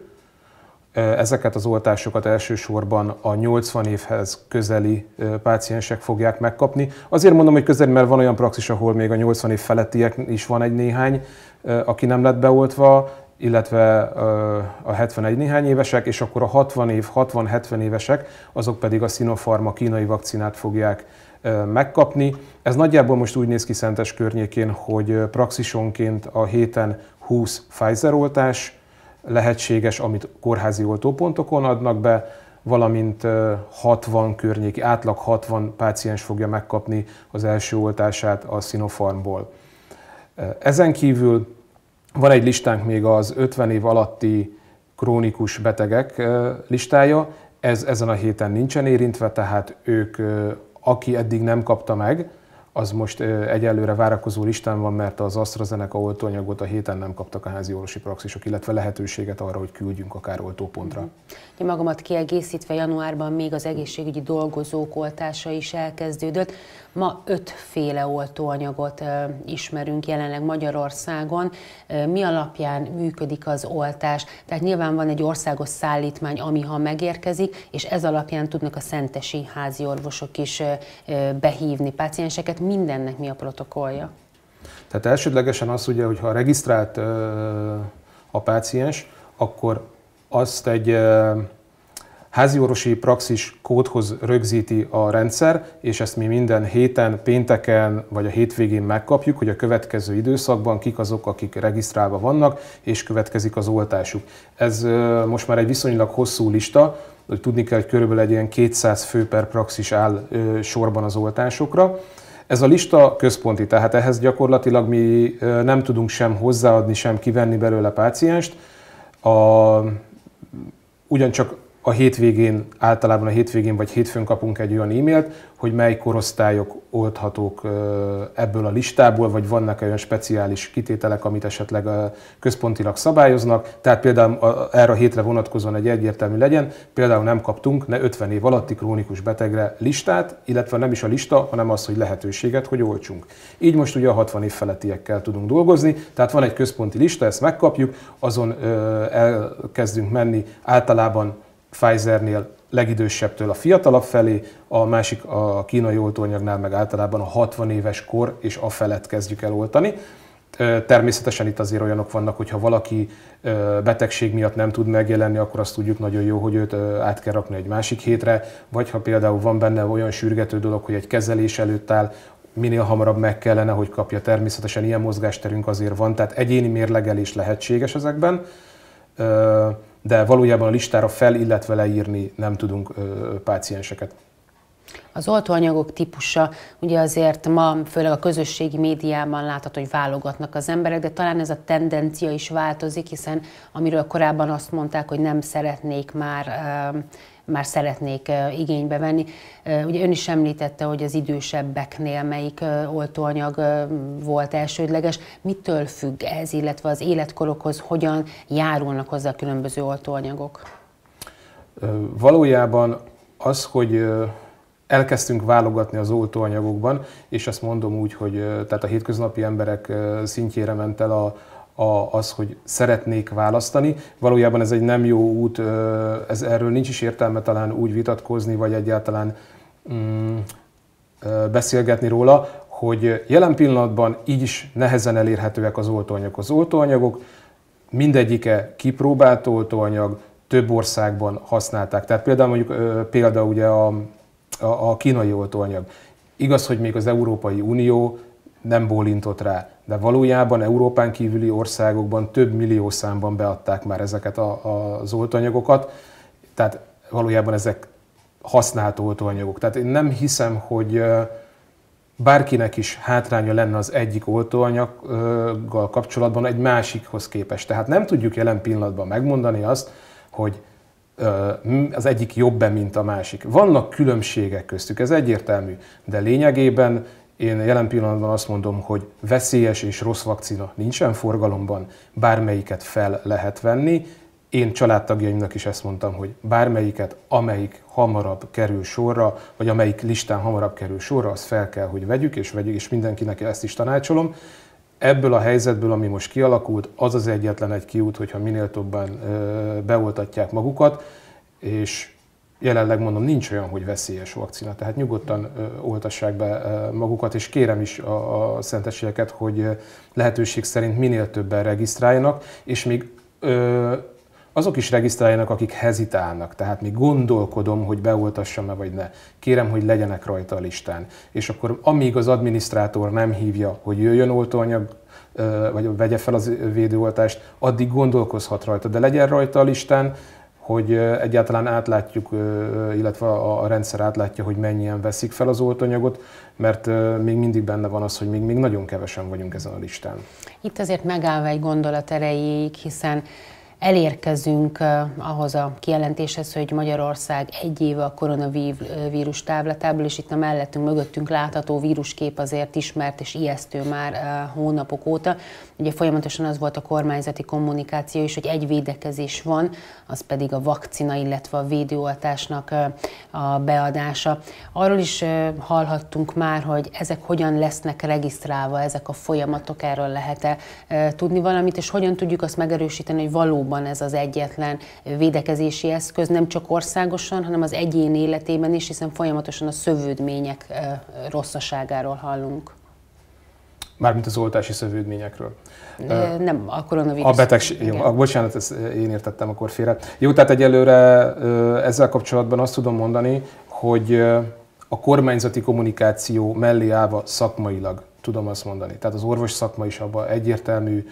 Ezeket az oltásokat elsősorban a nyolcvan évhez közeli páciensek fogják megkapni. Azért mondom, hogy közeli, mert van olyan praxis, ahol még a nyolcvan év felettiek is van egy néhány, aki nem lett beoltva, illetve a hetvenegy néhány évesek, és akkor a hatvan év, hatvan-hetven évesek, azok pedig a Sinopharm, a kínai vakcinát fogják megkapni. Ez nagyjából most úgy néz ki Szentes környékén, hogy praxisonként a héten húsz Pfizer oltás lehetséges, amit kórházi oltópontokon adnak be, valamint hatvan környéki, átlag hatvan páciens fogja megkapni az első oltását a Sinopharmból. Ezen kívül van egy listánk még az ötven év alatti krónikus betegek listája, ez ezen a héten nincsen érintve, tehát ők, aki eddig nem kapta meg, az most egyelőre várakozó listán van, mert az AstraZeneca oltóanyagot a héten nem kaptak a házi orvosi praxisok, illetve lehetőséget arra, hogy küldjünk akár oltópontra. Mm. Magamat kiegészítve januárban még az egészségügyi dolgozók oltása is elkezdődött. Ma ötféle oltóanyagot uh, ismerünk jelenleg Magyarországon. Uh, mi alapján működik az oltás? Tehát nyilván van egy országos szállítmány, ami ha megérkezik, és ez alapján tudnak a szentesi háziorvosok is uh, uh, behívni pácienseket. Mindennek mi a protokollja? Tehát elsődlegesen az, ugye, hogyha regisztrált uh, a páciens, akkor azt egy uh, háziorvosi praxis kódhoz rögzíti a rendszer, és ezt mi minden héten, pénteken vagy a hétvégén megkapjuk, hogy a következő időszakban kik azok, akik regisztrálva vannak, és következik az oltásuk. Ez uh, most már egy viszonylag hosszú lista, hogy tudni kell, hogy körülbelül egy ilyen kétszáz fő per praxis áll uh, sorban az oltásokra. Ez a lista központi, tehát ehhez gyakorlatilag mi nem tudunk sem hozzáadni, sem kivenni belőle pácienst. A, ugyancsak a hétvégén, általában a hétvégén vagy hétfőn kapunk egy olyan e-mailt, hogy mely korosztályok oldhatók ebből a listából, vagy vannak olyan speciális kitételek, amit esetleg központilag szabályoznak. Tehát például erre a hétre vonatkozóan egy egyértelmű legyen, például nem kaptunk ne ötven év alatti krónikus betegre listát, illetve nem is a lista, hanem az, hogy lehetőséget, hogy oltsunk. Így most ugye a hatvan év felettiekkel tudunk dolgozni, tehát van egy központi lista, ezt megkapjuk, azon elkezdünk menni általában Pfizernél legidősebbtől a fiatalabb felé, a másik a kínai oltóanyagnál meg általában a hatvan éves kor és a felett kezdjük el oltani. Természetesen itt azért olyanok vannak, hogyha valaki betegség miatt nem tud megjelenni, akkor azt tudjuk nagyon jó, hogy őt át kell rakni egy másik hétre, vagy ha például van benne olyan sürgető dolog, hogy egy kezelés előtt áll, minél hamarabb meg kellene, hogy kapja. Természetesen ilyen mozgásterünk azért van, tehát egyéni mérlegelés lehetséges ezekben, de valójában a listára fel, illetve leírni nem tudunk ö, pácienseket. Az oltóanyagok típusa, ugye azért ma főleg a közösségi médiában látható, hogy válogatnak az emberek, de talán ez a tendencia is változik, hiszen amiről korábban azt mondták, hogy nem szeretnék már, már szeretnék igénybe venni. Ugye ön is említette, hogy az idősebbeknél melyik oltóanyag volt elsődleges. Mitől függ ez, illetve az életkorokhoz hogyan járulnak hozzá a különböző oltóanyagok? Valójában az, hogy elkezdtünk válogatni az oltóanyagokban, és ezt mondom úgy, hogy tehát a hétköznapi emberek szintjére ment el a, a, az, hogy szeretnék választani. Valójában ez egy nem jó út, ez, erről nincs is értelme talán úgy vitatkozni, vagy egyáltalán mm, beszélgetni róla, hogy jelen pillanatban így is nehezen elérhetőek az oltóanyagok. Az oltóanyagok mindegyike kipróbált oltóanyag, több országban használták. Tehát például mondjuk például ugye a, a, a kínai oltóanyag. Igaz, hogy még az Európai Unió nem bólintott rá, de valójában Európán kívüli országokban több millió számban beadták már ezeket a, a, az oltóanyagokat, tehát valójában ezek használt oltóanyagok. Tehát én nem hiszem, hogy bárkinek is hátránya lenne az egyik oltóanyaggal kapcsolatban egy másikhoz képest. Tehát nem tudjuk jelen pillanatban megmondani azt, hogy az egyik jobb-e, mint a másik. Vannak különbségek köztük, ez egyértelmű, de lényegében én jelen pillanatban azt mondom, hogy veszélyes és rossz vakcina nincsen forgalomban, bármelyiket fel lehet venni. Én családtagjaimnak is ezt mondtam, hogy bármelyiket, amelyik hamarabb kerül sorra, vagy amelyik listán hamarabb kerül sorra, azt fel kell, hogy vegyük, és vegyük, és mindenkinek ezt is tanácsolom. Ebből a helyzetből, ami most kialakult, az az egyetlen egy kiút, hogyha minél többen beoltatják magukat, és jelenleg mondom, nincs olyan, hogy veszélyes vakcina, tehát nyugodtan oltassák be magukat, és kérem is a, a szentességeket, hogy lehetőség szerint minél többen regisztráljanak, és még ö, azok is regisztráljanak, akik hezitálnak, tehát még gondolkodom, hogy beoltassam-e vagy ne. Kérem, hogy legyenek rajta a listán. És akkor amíg az adminisztrátor nem hívja, hogy jöjjön oltóanyag, vagy vegye fel az védőoltást, addig gondolkozhat rajta, de legyen rajta a listán, hogy egyáltalán átlátjuk, illetve a rendszer átlátja, hogy mennyien veszik fel az oltóanyagot, mert még mindig benne van az, hogy még, még nagyon kevesen vagyunk ezen a listán. Itt azért megállva egy gondolat erejéig, hiszen elérkezünk ahhoz a kijelentéshez, hogy Magyarország egy éve a koronavírus távlatából, és itt a mellettünk, mögöttünk látható víruskép azért ismert és ijesztő már hónapok óta. Ugye folyamatosan az volt a kormányzati kommunikáció is, hogy egy védekezés van, az pedig a vakcina, illetve a védőoltásnak a beadása. Arról is hallhattunk már, hogy ezek hogyan lesznek regisztrálva, ezek a folyamatok, erről lehet-e tudni valamit, és hogyan tudjuk azt megerősíteni, hogy valóban ez az egyetlen védekezési eszköz, nem csak országosan, hanem az egyén életében is, hiszen folyamatosan a szövődmények rosszaságáról hallunk. Mármint az oltási szövődményekről. Nem, a koronavírus. A betegség, jó, bocsánat, ezt én értettem akkor félre. Jó, tehát egyelőre ezzel kapcsolatban azt tudom mondani, hogy a kormányzati kommunikáció mellé állva szakmailag tudom azt mondani. Tehát az orvos szakma is abban egyértelmű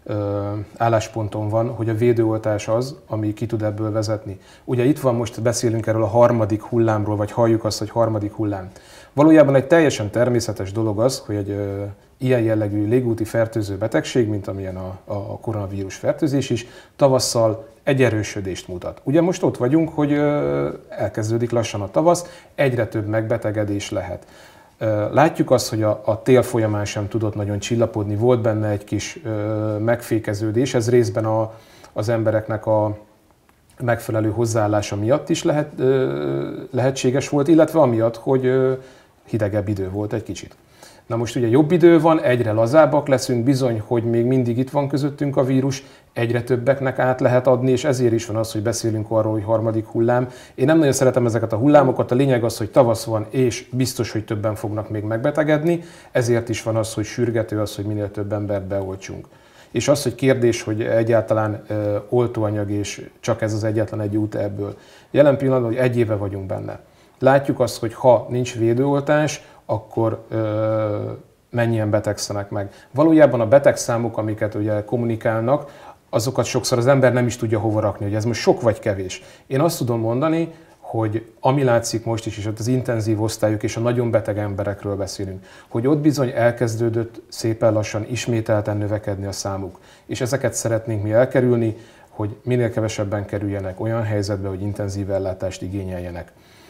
állásponton van, hogy a védőoltás az, ami ki tud ebből vezetni. Ugye itt van, most beszélünk erről a harmadik hullámról, vagy halljuk azt, hogy harmadik hullám. Valójában egy teljesen természetes dolog az, hogy egy ö, ilyen jellegű légúti fertőző betegség, mint amilyen a, a koronavírus fertőzés is, tavasszal egy erősödést mutat. Ugye most ott vagyunk, hogy ö, elkezdődik lassan a tavasz, egyre több megbetegedés lehet. Látjuk azt, hogy a, a tél folyamán sem tudott nagyon csillapodni, volt benne egy kis ö, megfékeződés, ez részben a, az embereknek a megfelelő hozzáállása miatt is lehet, ö, lehetséges volt, illetve amiatt, hogy ö, hidegebb idő volt egy kicsit. Na most ugye jobb idő van, egyre lazábbak leszünk, bizony, hogy még mindig itt van közöttünk a vírus, egyre többeknek át lehet adni, és ezért is van az, hogy beszélünk arról, hogy harmadik hullám. Én nem nagyon szeretem ezeket a hullámokat, a lényeg az, hogy tavasz van, és biztos, hogy többen fognak még megbetegedni, ezért is van az, hogy sürgető az, hogy minél több embert beoltsunk. És az, hogy kérdés, hogy egyáltalán ö, oltóanyag, és csak ez az egyetlen egy út ebből. Jelen pillanatban, hogy egy éve vagyunk benne. Látjuk azt, hogy ha nincs védőoltás, akkor ö, mennyien betegszenek meg. Valójában a betegszámok, amiket ugye kommunikálnak, azokat sokszor az ember nem is tudja hova rakni, hogy ez most sok vagy kevés. Én azt tudom mondani, hogy ami látszik most is, és ott az intenzív osztályok és a nagyon beteg emberekről beszélünk, hogy ott bizony elkezdődött szépen lassan ismételten növekedni a számuk. És ezeket szeretnénk mi elkerülni, hogy minél kevesebben kerüljenek olyan helyzetbe, hogy intenzív ellátást igényeljenek.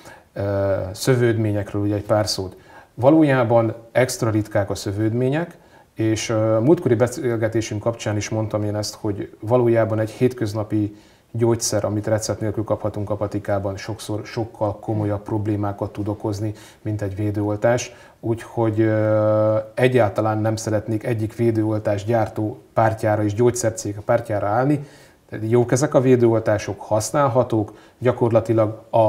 Szövődményekről ugye egy pár szót. Valójában extra ritkák a szövődmények, és a múltkori beszélgetésünk kapcsán is mondtam én ezt, hogy valójában egy hétköznapi gyógyszer, amit recept nélkül kaphatunk a patikában, sokszor sokkal komolyabb problémákat tud okozni, mint egy védőoltás. Úgyhogy egyáltalán nem szeretnék egyik védőoltás gyártó pártjára és gyógyszercég pártjára állni. Jók ezek a védőoltások, használhatók, gyakorlatilag a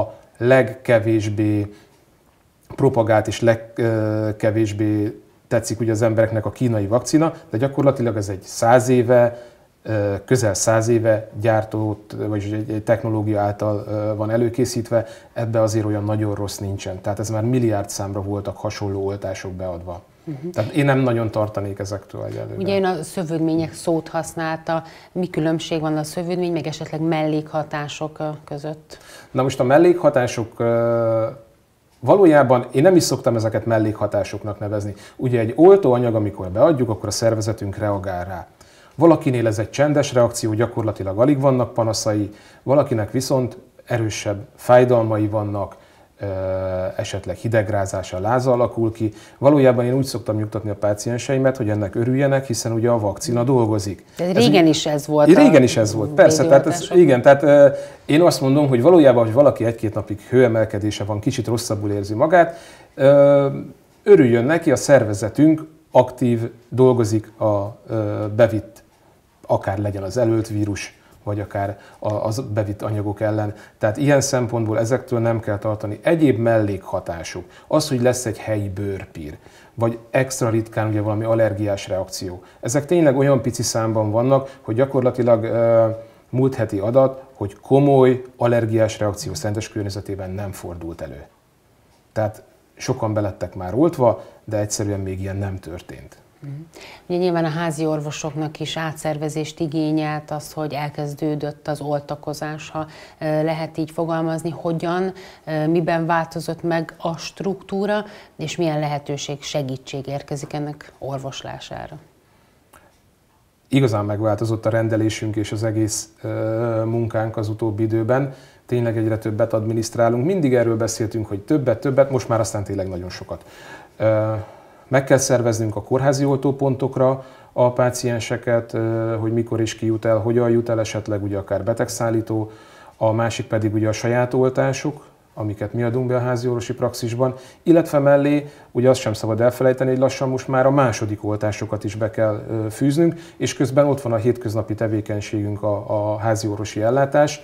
legkevésbé propagált és legkevésbé tetszik ugye az embereknek a kínai vakcina, de gyakorlatilag ez egy száz éve közel száz éve gyártott, vagy egy technológia által van előkészítve, ebbe azért olyan nagyon rossz nincsen. Tehát ez már milliárd számra voltak hasonló oltások beadva. Uh-huh. Tehát én nem nagyon tartanék ezektől egyelőre. Ugye ön a szövődmények szót használta, mi különbség van a szövődmény, meg esetleg mellékhatások között? Na most a mellékhatások, valójában én nem is szoktam ezeket mellékhatásoknak nevezni. Ugye egy oltóanyag, amikor beadjuk, akkor a szervezetünk reagál rá. Valakinél ez egy csendes reakció, gyakorlatilag alig vannak panaszai, valakinek viszont erősebb fájdalmai vannak, esetleg hidegrázása, láza alakul ki. Valójában én úgy szoktam nyugtatni a pácienseimet, hogy ennek örüljenek, hiszen ugye a vakcina dolgozik. De régen ez, is ez volt. Régen is ez volt, persze. Tehát ez, igen, tehát én azt mondom, hogy valójában, hogy valaki egy-két napig hőemelkedése van, kicsit rosszabbul érzi magát, örüljön neki, a szervezetünk aktív, dolgozik a bevitt, akár legyen az elölt vírus, vagy akár az bevitt anyagok ellen. Tehát ilyen szempontból ezektől nem kell tartani. Egyéb mellékhatások, az, hogy lesz egy helyi bőrpír, vagy extra ritkán ugye valami allergiás reakció. Ezek tényleg olyan pici számban vannak, hogy gyakorlatilag uh, múlt heti adat, hogy komoly allergiás reakció Szentes környezetében nem fordult elő. Tehát sokan belettek már oltva, de egyszerűen még ilyen nem történt. Ugye nyilván a házi orvosoknak is átszervezést igényelt az, hogy elkezdődött az oltakozás, ha lehet így fogalmazni, hogyan, miben változott meg a struktúra, és milyen lehetőség, segítség érkezik ennek orvoslására. Igazán megváltozott a rendelésünk és az egész munkánk az utóbbi időben. Tényleg egyre többet adminisztrálunk. Mindig erről beszéltünk, hogy többet, többet, most már aztán tényleg nagyon sokat. Meg kell szerveznünk a kórházi oltópontokra a pácienseket, hogy mikor is ki jut el, hogyan jut el, esetleg ugye akár betegszállító, a másik pedig ugye a saját oltások, amiket mi adunk be a házi orvosi praxisban, illetve mellé ugye azt sem szabad elfelejteni, hogy lassan most már a második oltásokat is be kell fűznünk, és közben ott van a hétköznapi tevékenységünk, a, a házi orvosi ellátás.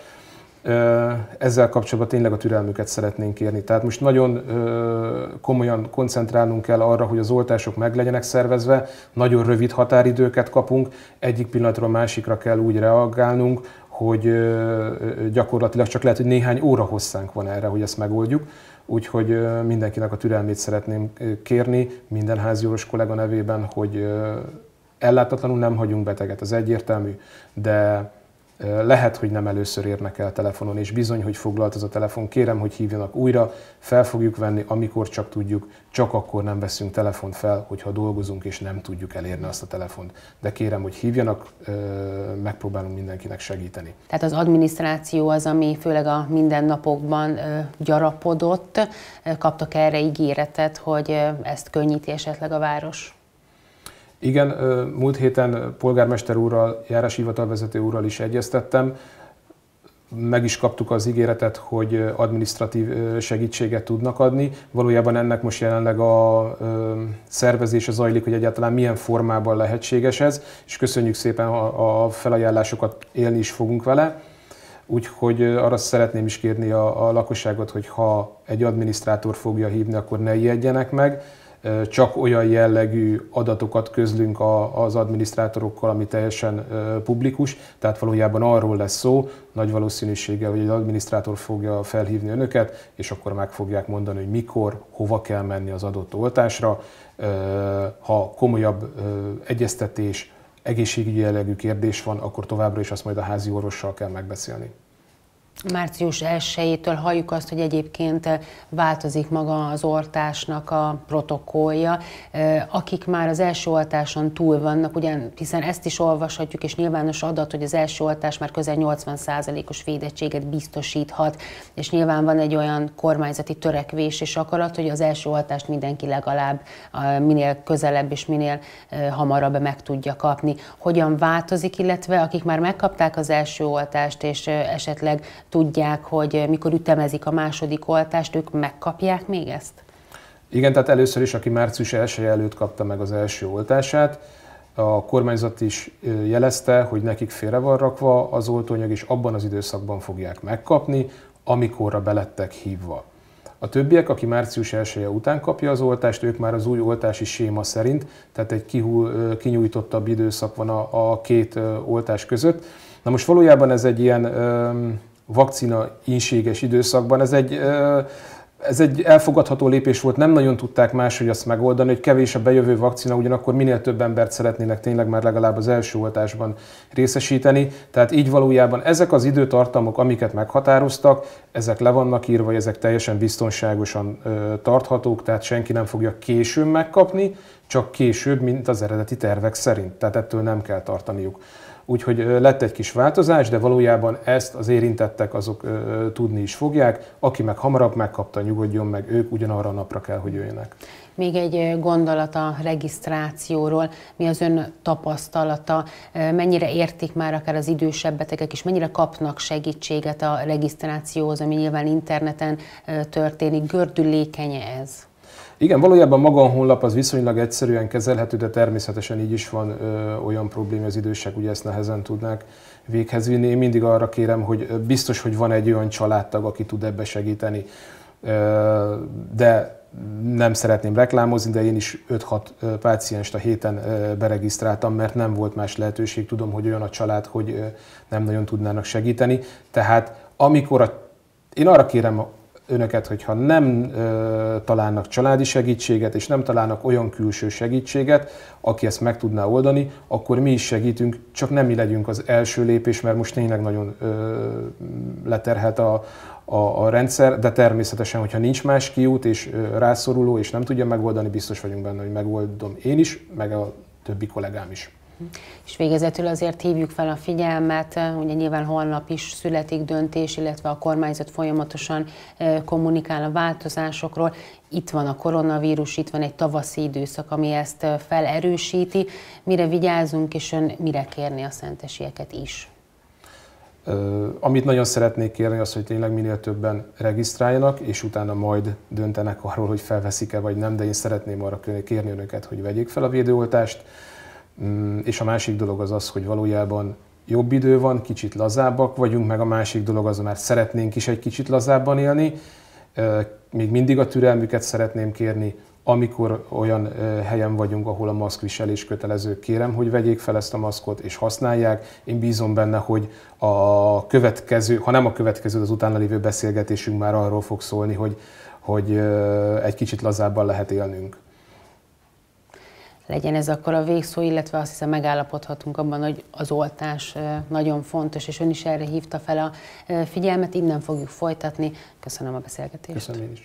Ezzel kapcsolatban tényleg a türelmüket szeretnénk kérni. Tehát most nagyon komolyan koncentrálnunk kell arra, hogy az oltások meg legyenek szervezve, nagyon rövid határidőket kapunk, egyik pillanatról a másikra kell úgy reagálnunk, hogy gyakorlatilag csak lehet, hogy néhány óra hosszánk van erre, hogy ezt megoldjuk. Úgyhogy mindenkinek a türelmét szeretném kérni, minden háziorvos kollega nevében, hogy ellátatlanul nem hagyunk beteget, az egyértelmű, de lehet, hogy nem először érnek el telefonon, és bizony, hogy foglalt az a telefon, kérem, hogy hívjanak újra, fel fogjuk venni, amikor csak tudjuk, csak akkor nem veszünk telefont fel, hogyha dolgozunk és nem tudjuk elérni azt a telefont. De kérem, hogy hívjanak, megpróbálunk mindenkinek segíteni. Tehát az adminisztráció az, ami főleg a mindennapokban gyarapodott, kaptak erre ígéretet, hogy ezt könnyíti esetleg a város? Igen, múlt héten polgármester úrral, járási hivatalvezető úrral is egyeztettem. Meg is kaptuk az ígéretet, hogy adminisztratív segítséget tudnak adni. Valójában ennek most jelenleg a szervezése zajlik, hogy egyáltalán milyen formában lehetséges ez, és köszönjük szépen a felajánlásokat, élni is fogunk vele. Úgyhogy arra szeretném is kérni a, a lakosságot, hogy ha egy adminisztrátor fogja hívni, akkor ne ijedjenek meg. Csak olyan jellegű adatokat közlünk az adminisztrátorokkal, ami teljesen publikus, tehát valójában arról lesz szó, nagy valószínűséggel, hogy egy adminisztrátor fogja felhívni önöket, és akkor meg fogják mondani, hogy mikor, hova kell menni az adott oltásra. Ha komolyabb egyeztetés, egészségügyi jellegű kérdés van, akkor továbbra is azt majd a házi orvossal kell megbeszélni. március elsejétől halljuk azt, hogy egyébként változik maga az oltásnak a protokollja. Akik már az első oltáson túl vannak, ugyan, hiszen ezt is olvashatjuk, és nyilvános adat, hogy az első oltás már közel nyolcvan százalékos védettséget biztosíthat, és nyilván van egy olyan kormányzati törekvés és akarat, hogy az első oltást mindenki legalább minél közelebb és minél hamarabb meg tudja kapni. Hogyan változik, illetve akik már megkapták az első oltást, és esetleg tudják, hogy mikor ütemezik a második oltást, ők megkapják még ezt? Igen, tehát először is, aki március elseje előtt kapta meg az első oltását, a kormányzat is jelezte, hogy nekik félre van rakva az oltóanyag, és abban az időszakban fogják megkapni, amikorra belettek hívva. A többiek, aki március elseje után kapja az oltást, ők már az új oltási séma szerint, tehát egy kihull, kinyújtottabb időszak van a, a két oltás között. Na most valójában ez egy ilyen ö, vakcina ínséges időszakban, ez egy, ö, ez egy elfogadható lépés volt, nem nagyon tudták máshogy azt megoldani, hogy kevés a bejövő vakcina, ugyanakkor minél több embert szeretnének tényleg már legalább az első oltásban részesíteni. Tehát így valójában ezek az időtartamok, amiket meghatároztak, ezek le vannak írva, ezek teljesen biztonságosan ö, tarthatók, tehát senki nem fogja későn megkapni, csak később, mint az eredeti tervek szerint. Tehát ettől nem kell tartaniuk. Úgyhogy lett egy kis változás, de valójában ezt az érintettek azok ö, tudni is fogják. Aki meg hamarabb megkapta, nyugodjon meg, ők ugyanarra a napra kell, hogy jöjjenek. Még egy gondolat a regisztrációról. Mi az ön tapasztalata? Mennyire értik már akár az idősebb betegek is? Mennyire kapnak segítséget a regisztrációhoz, ami nyilván interneten történik? Gördülékeny ez? Igen, valójában maga a honlap az viszonylag egyszerűen kezelhető, de természetesen így is van ö, olyan probléma, az idősek ugye ezt nehezen tudnák véghez vinni. Én mindig arra kérem, hogy biztos, hogy van egy olyan családtag, aki tud ebbe segíteni, ö, de nem szeretném reklámozni, de én is öt-hat pácienst a héten ö, beregisztráltam, mert nem volt más lehetőség. Tudom, hogy olyan a család, hogy ö, nem nagyon tudnának segíteni. Tehát amikor a, én arra kérem önöket, hogyha nem ö, találnak családi segítséget, és nem találnak olyan külső segítséget, aki ezt meg tudná oldani, akkor mi is segítünk, csak nem mi legyünk az első lépés, mert most tényleg nagyon ö, leterhelt a, a, a rendszer, de természetesen, hogyha nincs más kiút, és ö, rászoruló, és nem tudja megoldani, biztos vagyunk benne, hogy megoldom én is, meg a többi kollégám is. És végezetül azért hívjuk fel a figyelmet, ugye nyilván holnap is születik döntés, illetve a kormányzat folyamatosan kommunikál a változásokról. Itt van a koronavírus, itt van egy tavaszi időszak, ami ezt felerősíti. Mire vigyázzunk, és ön mire kérni a szentesieket is? Amit nagyon szeretnék kérni, az, hogy tényleg minél többen regisztráljanak, és utána majd döntenek arról, hogy felveszik-e vagy nem, de én szeretném arra kérni önöket, hogy vegyék fel a védőoltást. És a másik dolog az az, hogy valójában jobb idő van, kicsit lazábbak vagyunk, meg a másik dolog az, mert szeretnénk is egy kicsit lazábban élni. Még mindig a türelmüket szeretném kérni, amikor olyan helyen vagyunk, ahol a maszkviselés kötelező, kérem, hogy vegyék fel ezt a maszkot és használják. Én bízom benne, hogy a következő, ha nem a következő, az utána lévő beszélgetésünk már arról fog szólni, hogy, hogy egy kicsit lazábban lehet élnünk. Legyen ez akkor a végszó, illetve azt hiszem megállapodhatunk abban, hogy az oltás nagyon fontos, és ön is erre hívta fel a figyelmet, innen fogjuk folytatni. Köszönöm a beszélgetést. Köszönöm én is.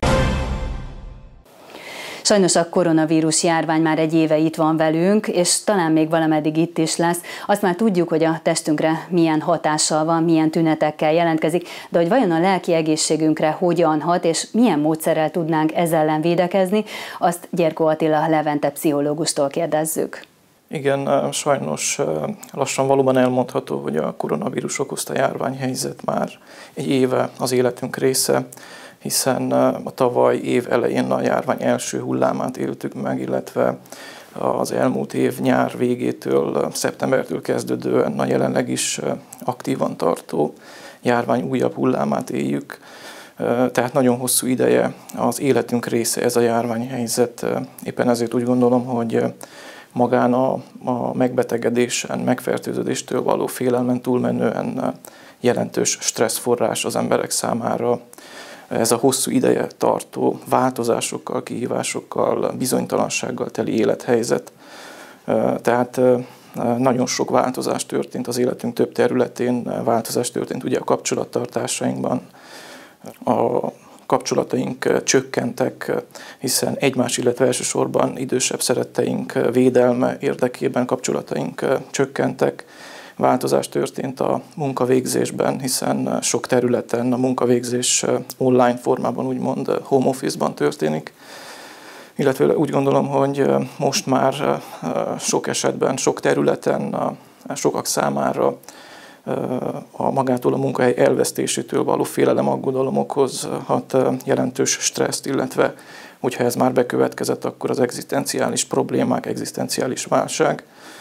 Sajnos a koronavírus járvány már egy éve itt van velünk, és talán még valameddig itt is lesz. Azt már tudjuk, hogy a testünkre milyen hatással van, milyen tünetekkel jelentkezik, de hogy vajon a lelki egészségünkre hogyan hat, és milyen módszerrel tudnánk ezzel ellen védekezni, azt Gyerkó Attila Levente pszichológustól kérdezzük. Igen, sajnos lassan valóban elmondható, hogy a koronavírus okozta járványhelyzet már egy éve az életünk része, hiszen a tavaly év elején a járvány első hullámát éltük meg, illetve az elmúlt év nyár végétől, szeptembertől kezdődően a jelenleg is aktívan tartó járvány újabb hullámát éljük. Tehát nagyon hosszú ideje az életünk része ez a járványhelyzet. Éppen ezért úgy gondolom, hogy magán a, a megbetegedésen, megfertőződéstől való félelmen túlmenően jelentős stresszforrás az emberek számára. Ez a hosszú ideje tartó változásokkal, kihívásokkal, bizonytalansággal teli élethelyzet. Tehát nagyon sok változás történt az életünk több területén, változás történt ugye a kapcsolattartásainkban. A kapcsolataink csökkentek, hiszen egymás, illetve elsősorban idősebb szeretteink védelme érdekében kapcsolataink csökkentek. Változás történt a munkavégzésben, hiszen sok területen a munkavégzés online formában, úgymond home office-ban történik. Illetve úgy gondolom, hogy most már sok esetben, sok területen, sokak számára a magától a munkahely elvesztésétől való félelem, aggodalom okozhat jelentős stresszt, illetve hogyha ez már bekövetkezett, akkor az egzisztenciális problémák, egzisztenciális válság.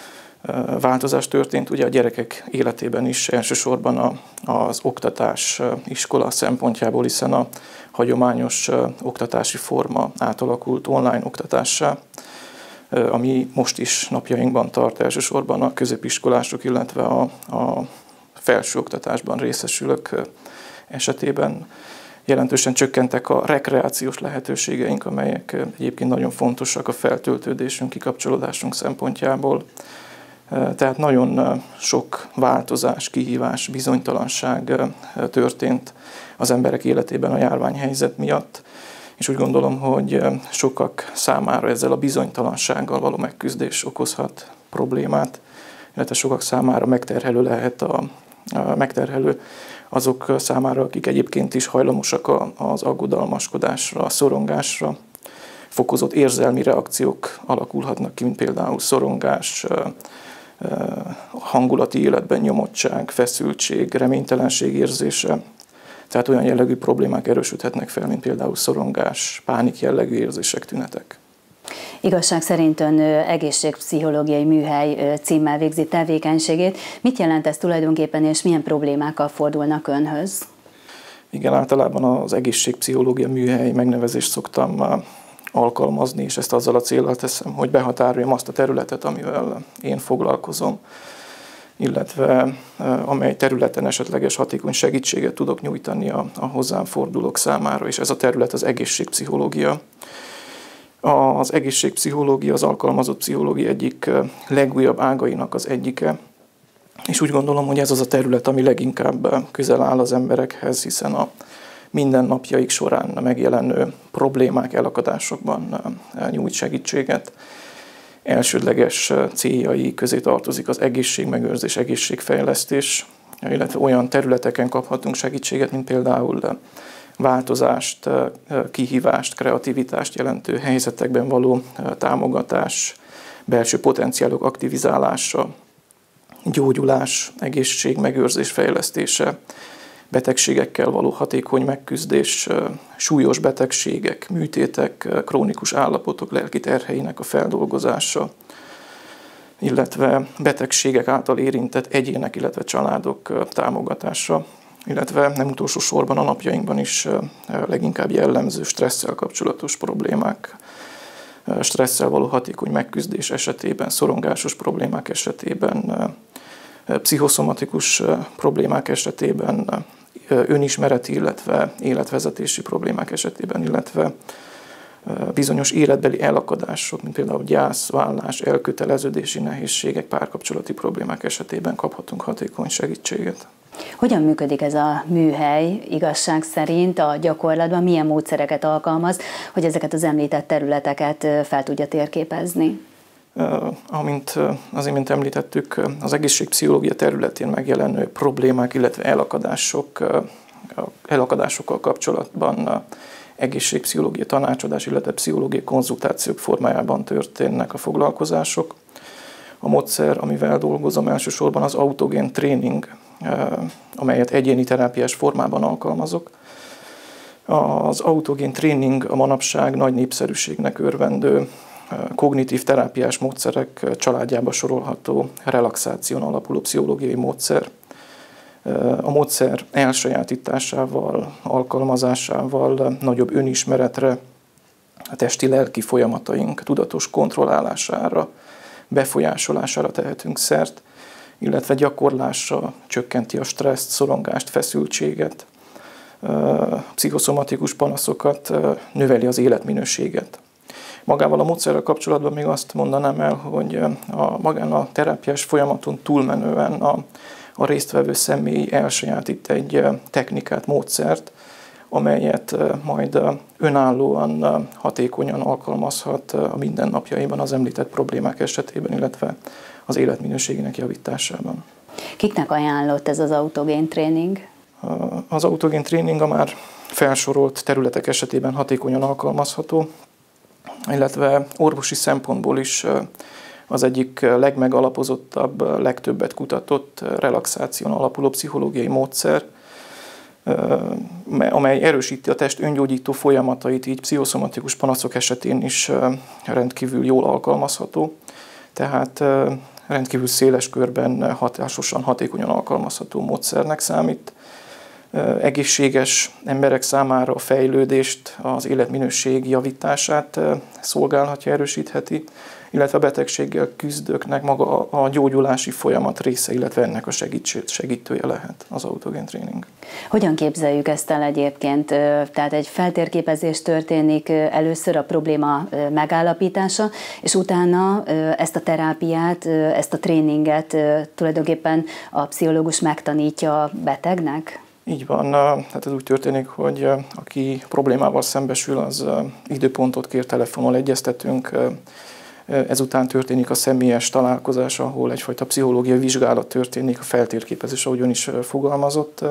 változás történt ugye a gyerekek életében is, elsősorban a, az oktatás, iskola szempontjából, hiszen a hagyományos oktatási forma átalakult online oktatássá, ami most is napjainkban tart, elsősorban a középiskolások, illetve a, a felsőoktatásban részesülők esetében. Jelentősen csökkentek a rekreációs lehetőségeink, amelyek egyébként nagyon fontosak a feltöltődésünk, kikapcsolódásunk szempontjából. Tehát nagyon sok változás, kihívás, bizonytalanság történt az emberek életében a járványhelyzet miatt, és úgy gondolom, hogy sokak számára ezzel a bizonytalansággal való megküzdés okozhat problémát, illetve sokak számára megterhelő lehet a, a megterhelő azok számára, akik egyébként is hajlamosak az aggodalmaskodásra, a szorongásra. Fokozott érzelmi reakciók alakulhatnak ki, mint például szorongás, hangulati életben nyomottság, feszültség, reménytelenség érzése. Tehát olyan jellegű problémák erősödhetnek fel, mint például szorongás, pánik jellegű érzések, tünetek. Igazság szerint ön egészségpszichológiai műhely címmel végzi tevékenységét. Mit jelent ez tulajdonképpen, és milyen problémákkal fordulnak önhöz? Igen, általában az egészségpszichológia műhely megnevezést szoktam alkalmazni, és ezt azzal a céllal teszem, hogy behatároljam azt a területet, amivel én foglalkozom, illetve amely területen esetleges hatékony segítséget tudok nyújtani a, a hozzám fordulók számára, és ez a terület az egészségpszichológia. Az egészségpszichológia az alkalmazott pszichológia egyik legújabb ágainak az egyike, és úgy gondolom, hogy ez az a terület, ami leginkább közel áll az emberekhez, hiszen a mindennapjaik során megjelenő problémák, elakadásokban nyújt segítséget. Elsődleges céljai közé tartozik az egészségmegőrzés, egészségfejlesztés, illetve olyan területeken kaphatunk segítséget, mint például változást, kihívást, kreativitást jelentő helyzetekben való támogatás, belső potenciálok aktivizálása, gyógyulás, egészségmegőrzés fejlesztése, betegségekkel való hatékony megküzdés, súlyos betegségek, műtétek, krónikus állapotok lelki terheinek a feldolgozása, illetve betegségek által érintett egyének, illetve családok támogatása, illetve nem utolsó sorban a napjainkban is leginkább jellemző stresszel kapcsolatos problémák, stresszel való hatékony megküzdés esetében, szorongásos problémák esetében, pszichoszomatikus problémák esetében, önismereti, illetve életvezetési problémák esetében, illetve bizonyos életbeli elakadások, mint például gyász, vállás, elköteleződési nehézségek, párkapcsolati problémák esetében kaphatunk hatékony segítséget. Hogyan működik ez a műhely igazság szerint a gyakorlatban? Milyen módszereket alkalmaz, hogy ezeket az említett területeket fel tudja térképezni? Amint az imént említettük, az egészségpszichológia területén megjelenő problémák, illetve elakadások, elakadásokkal kapcsolatban egészségpszichológia tanácsadás, illetve pszichológiai konzultációk formájában történnek a foglalkozások. A módszer, amivel dolgozom, elsősorban az autogén tréning, amelyet egyéni terápiás formában alkalmazok. Az autogén tréning a manapság nagy népszerűségnek örvendő kognitív terápiás módszerek családjába sorolható relaxáción alapuló pszichológiai módszer. A módszer elsajátításával, alkalmazásával nagyobb önismeretre, a testi-lelki folyamataink tudatos kontrollálására, befolyásolására tehetünk szert, illetve gyakorlása csökkenti a stresszt, szorongást, feszültséget, pszichoszomatikus panaszokat, növeli az életminőséget. Magával a módszerrel kapcsolatban még azt mondanám el, hogy a, magán a terápiás folyamaton túlmenően a, a résztvevő személy elsajátít egy technikát, módszert, amelyet majd önállóan, hatékonyan alkalmazhat a mindennapjaiban az említett problémák esetében, illetve az életminőségének javításában. Kiknek ajánlott ez az autogén tréning? Az autogén tréning a már felsorolt területek esetében hatékonyan alkalmazható, illetve orvosi szempontból is az egyik legmegalapozottabb, legtöbbet kutatott relaxáción alapuló pszichológiai módszer, amely erősíti a test öngyógyító folyamatait, így pszichoszomatikus panaszok esetén is rendkívül jól alkalmazható. Tehát rendkívül széles körben hatásosan, hatékonyan alkalmazható módszernek számít. Egészséges emberek számára a fejlődést, az életminőség javítását szolgálhatja, erősítheti, illetve a betegséggel küzdőknek maga a gyógyulási folyamat része, illetve ennek a segítője lehet az autogén tréning. Hogyan képzeljük ezt el egyébként? Tehát egy feltérképezés történik, először a probléma megállapítása, és utána ezt a terápiát, ezt a tréninget tulajdonképpen a pszichológus megtanítja a betegnek? Így van, tehát ez úgy történik, hogy aki problémával szembesül, az időpontot kér, telefonon egyeztetünk, ezután történik a személyes találkozás, ahol egyfajta pszichológiai vizsgálat történik, a feltérképezés, ahogyan is fogalmazott,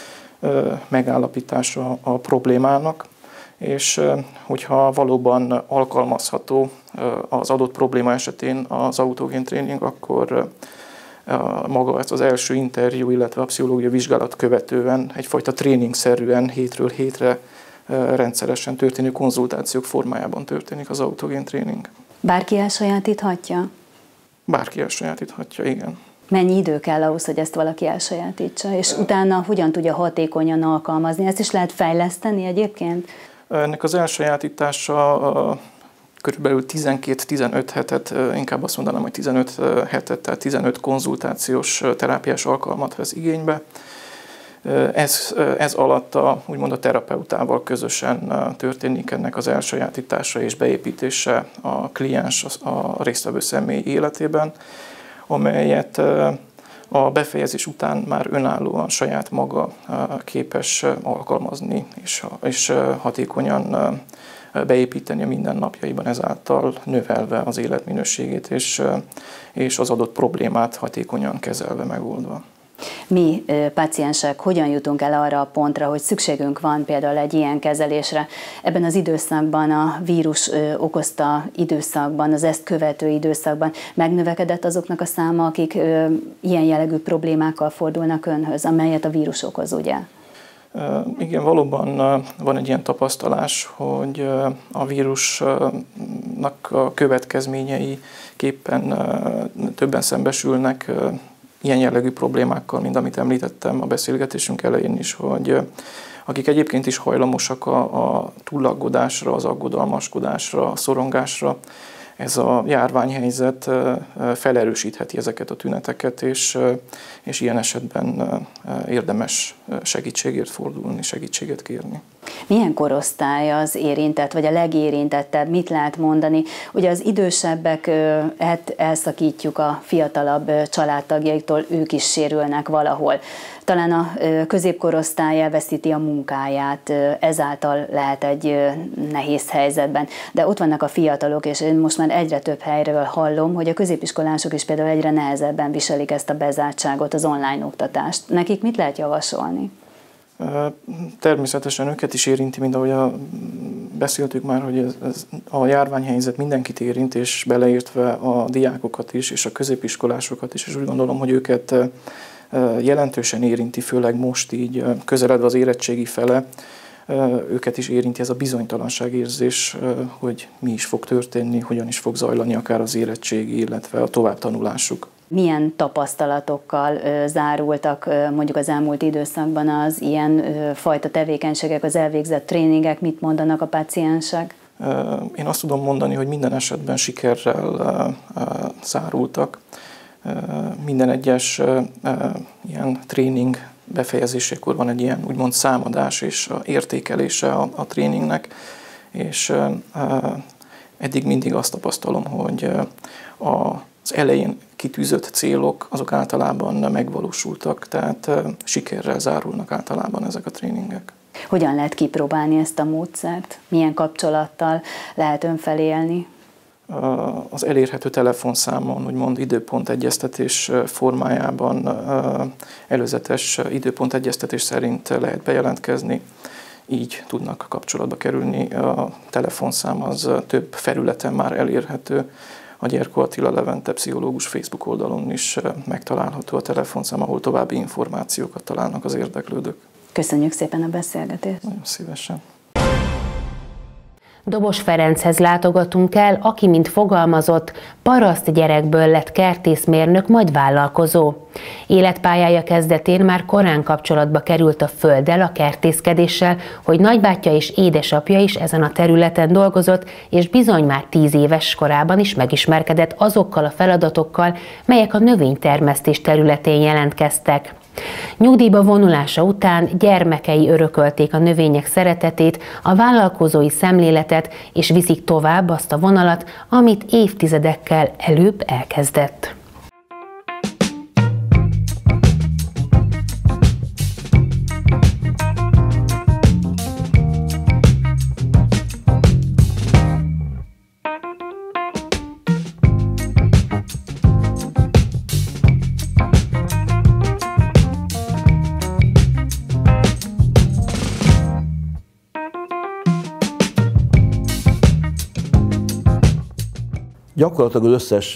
megállapítása a problémának, és hogyha valóban alkalmazható az adott probléma esetén az autogén tréning, akkor maga ez az első interjú, illetve a pszichológiai vizsgálat követően egyfajta tréningszerűen hétről hétre rendszeresen történő konzultációk formájában történik az autogén tréning. Bárki elsajátíthatja? Bárki elsajátíthatja, igen. Mennyi idő kell ahhoz, hogy ezt valaki elsajátítsa, és utána hogyan tudja hatékonyan alkalmazni? Ezt is lehet fejleszteni egyébként? Ennek az elsajátítása körülbelül tizenkét-tizenöt hetet, inkább azt mondanám, hogy tizenöt hetet, tehát tizenöt konzultációs terápiás alkalmat vesz igénybe. Ez, ez alatt a, úgymond a terapeutával közösen történik ennek az elsajátítása és beépítése a kliens, a résztvevő személy életében, amelyet a befejezés után már önállóan saját maga képes alkalmazni és, és hatékonyan beépíteni a mindennapjaiban, ezáltal növelve az életminőségét és, és az adott problémát hatékonyan kezelve, megoldva. Mi páciensek hogyan jutunk el arra a pontra, hogy szükségünk van például egy ilyen kezelésre? Ebben az időszakban, a vírus okozta időszakban, az ezt követő időszakban megnövekedett azoknak a száma, akik ilyen jellegű problémákkal fordulnak önhöz, amelyet a vírus okoz, ugye? Igen, valóban van egy ilyen tapasztalás, hogy a vírusnak a következményei képpen többen szembesülnek ilyen jellegű problémákkal, mint amit említettem a beszélgetésünk elején is, hogy akik egyébként is hajlamosak a, a túlaggódásra, az aggodalmaskodásra, a szorongásra, ez a járványhelyzet felerősítheti ezeket a tüneteket, és, és ilyen esetben érdemes segítségért fordulni, segítséget kérni. Milyen korosztály az érintett, vagy a legérintettebb? Mit lehet mondani? Ugye az idősebbeket elszakítjuk a fiatalabb családtagjaiktól, ők is sérülnek valahol. Talán a középkorosztály elveszíti a munkáját, ezáltal lehet egy nehéz helyzetben. De ott vannak a fiatalok, és én most már egyre több helyről hallom, hogy a középiskolások is például egyre nehezebben viselik ezt a bezártságot, az online oktatást. Nekik mit lehet javasolni? Természetesen őket is érinti, mint ahogy a, beszéltük már, hogy ez, ez, a járványhelyzet mindenkit érint, és beleértve a diákokat is, és a középiskolásokat is, és úgy gondolom, hogy őket jelentősen érinti, főleg most így közeledve az érettségi fele, őket is érinti ez a bizonytalanságérzés, hogy mi is fog történni, hogyan is fog zajlani akár az érettségi, illetve a továbbtanulásuk. Milyen tapasztalatokkal zárultak mondjuk az elmúlt időszakban az ilyen fajta tevékenységek, az elvégzett tréningek, mit mondanak a páciensek? Én azt tudom mondani, hogy minden esetben sikerrel zárultak. Minden egyes ilyen tréning befejezésekor van egy ilyen úgymond számadás és értékelése a, a tréningnek, és eddig mindig azt tapasztalom, hogy az elején kitűzött célok azok általában megvalósultak, tehát sikerrel zárulnak általában ezek a tréningek. Hogyan lehet kipróbálni ezt a módszert? Milyen kapcsolattal lehet önfelé élni? Az elérhető telefonszámon, úgymond időpontegyeztetés formájában, előzetes időpontegyeztetés szerint lehet bejelentkezni, így tudnak kapcsolatba kerülni. A telefonszám az több felületen már elérhető. A Gyerko Attila Levente pszichológus Facebook oldalon is megtalálható a telefonszám, ahol további információkat találnak az érdeklődők. Köszönjük szépen a beszélgetést! Nagyon szívesen! Dobos Ferenchez látogatunk el, aki, mint fogalmazott, paraszt gyerekből lett kertészmérnök, majd vállalkozó. Életpályája kezdetén már korán kapcsolatba került a földdel, a kertészkedéssel, hogy nagybátyja és édesapja is ezen a területen dolgozott, és bizony már tíz éves korában is megismerkedett azokkal a feladatokkal, melyek a növénytermesztés területén jelentkeztek. Nyugdíjba vonulása után gyermekei örökölték a növények szeretetét, a vállalkozói szemléletet, és viszik tovább azt a vonalat, amit évtizedekkel előbb elkezdett. Gyakorlatilag az összes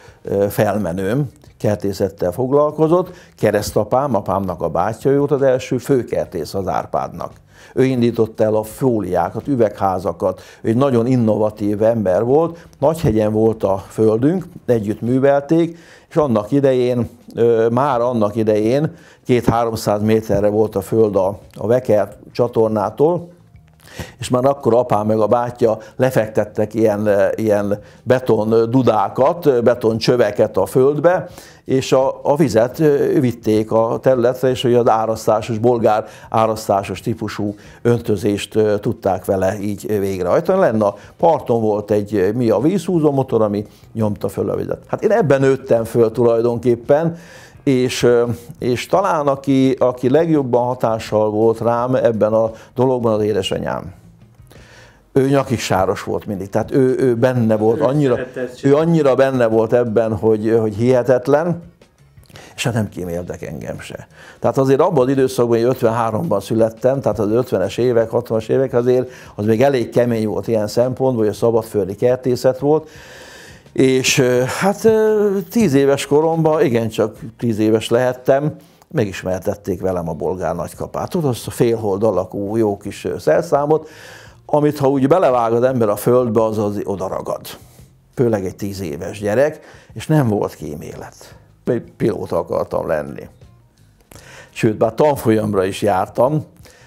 felmenőm kertészettel foglalkozott, keresztapám, apámnak a bátyja volt az első főkertész az Árpádnak. Ő indította el a fóliákat, üvegházakat, ő egy nagyon innovatív ember volt, Nagyhegyen volt a földünk, együtt művelték, és annak idején, már annak idején két-háromszáz méterre volt a föld a, a Veker csatornától, és már akkor apám meg a bátyja lefektettek ilyen, ilyen beton dudákat, beton csöveket a földbe, és a, a vizet vitték a területre, és hogy az árasztásos, bolgár árasztásos típusú öntözést tudták vele így végrehajtani. Lenne a parton volt egy mi a vízhúzó motor, ami nyomta föl a vizet. Hát én ebben nőttem föl tulajdonképpen, És, és talán aki, aki legjobban hatással volt rám ebben a dologban, az édesanyám. Ő nyakig sáros volt mindig, tehát ő, ő benne volt, annyira, ő annyira benne volt ebben, hogy, hogy hihetetlen, és hát nem kíméldek engem se. Tehát azért abban az időszakban, hogy ötvenháromban születtem, tehát az ötvenes évek, hatvanas évek azért, az még elég kemény volt ilyen szempontból, hogy a szabadföldi kertészet volt, és hát tíz éves koromban, igencsak tíz éves lehettem, megismertették velem a bolgár nagykapát. Tudod, azt a félhold alakú jó kis szerszámot, amit ha úgy belevág az ember a földbe, az az odaragad. Főleg egy tíz éves gyerek, és nem volt kímélet. Még pilóta akartam lenni. Sőt, bár tanfolyamra is jártam,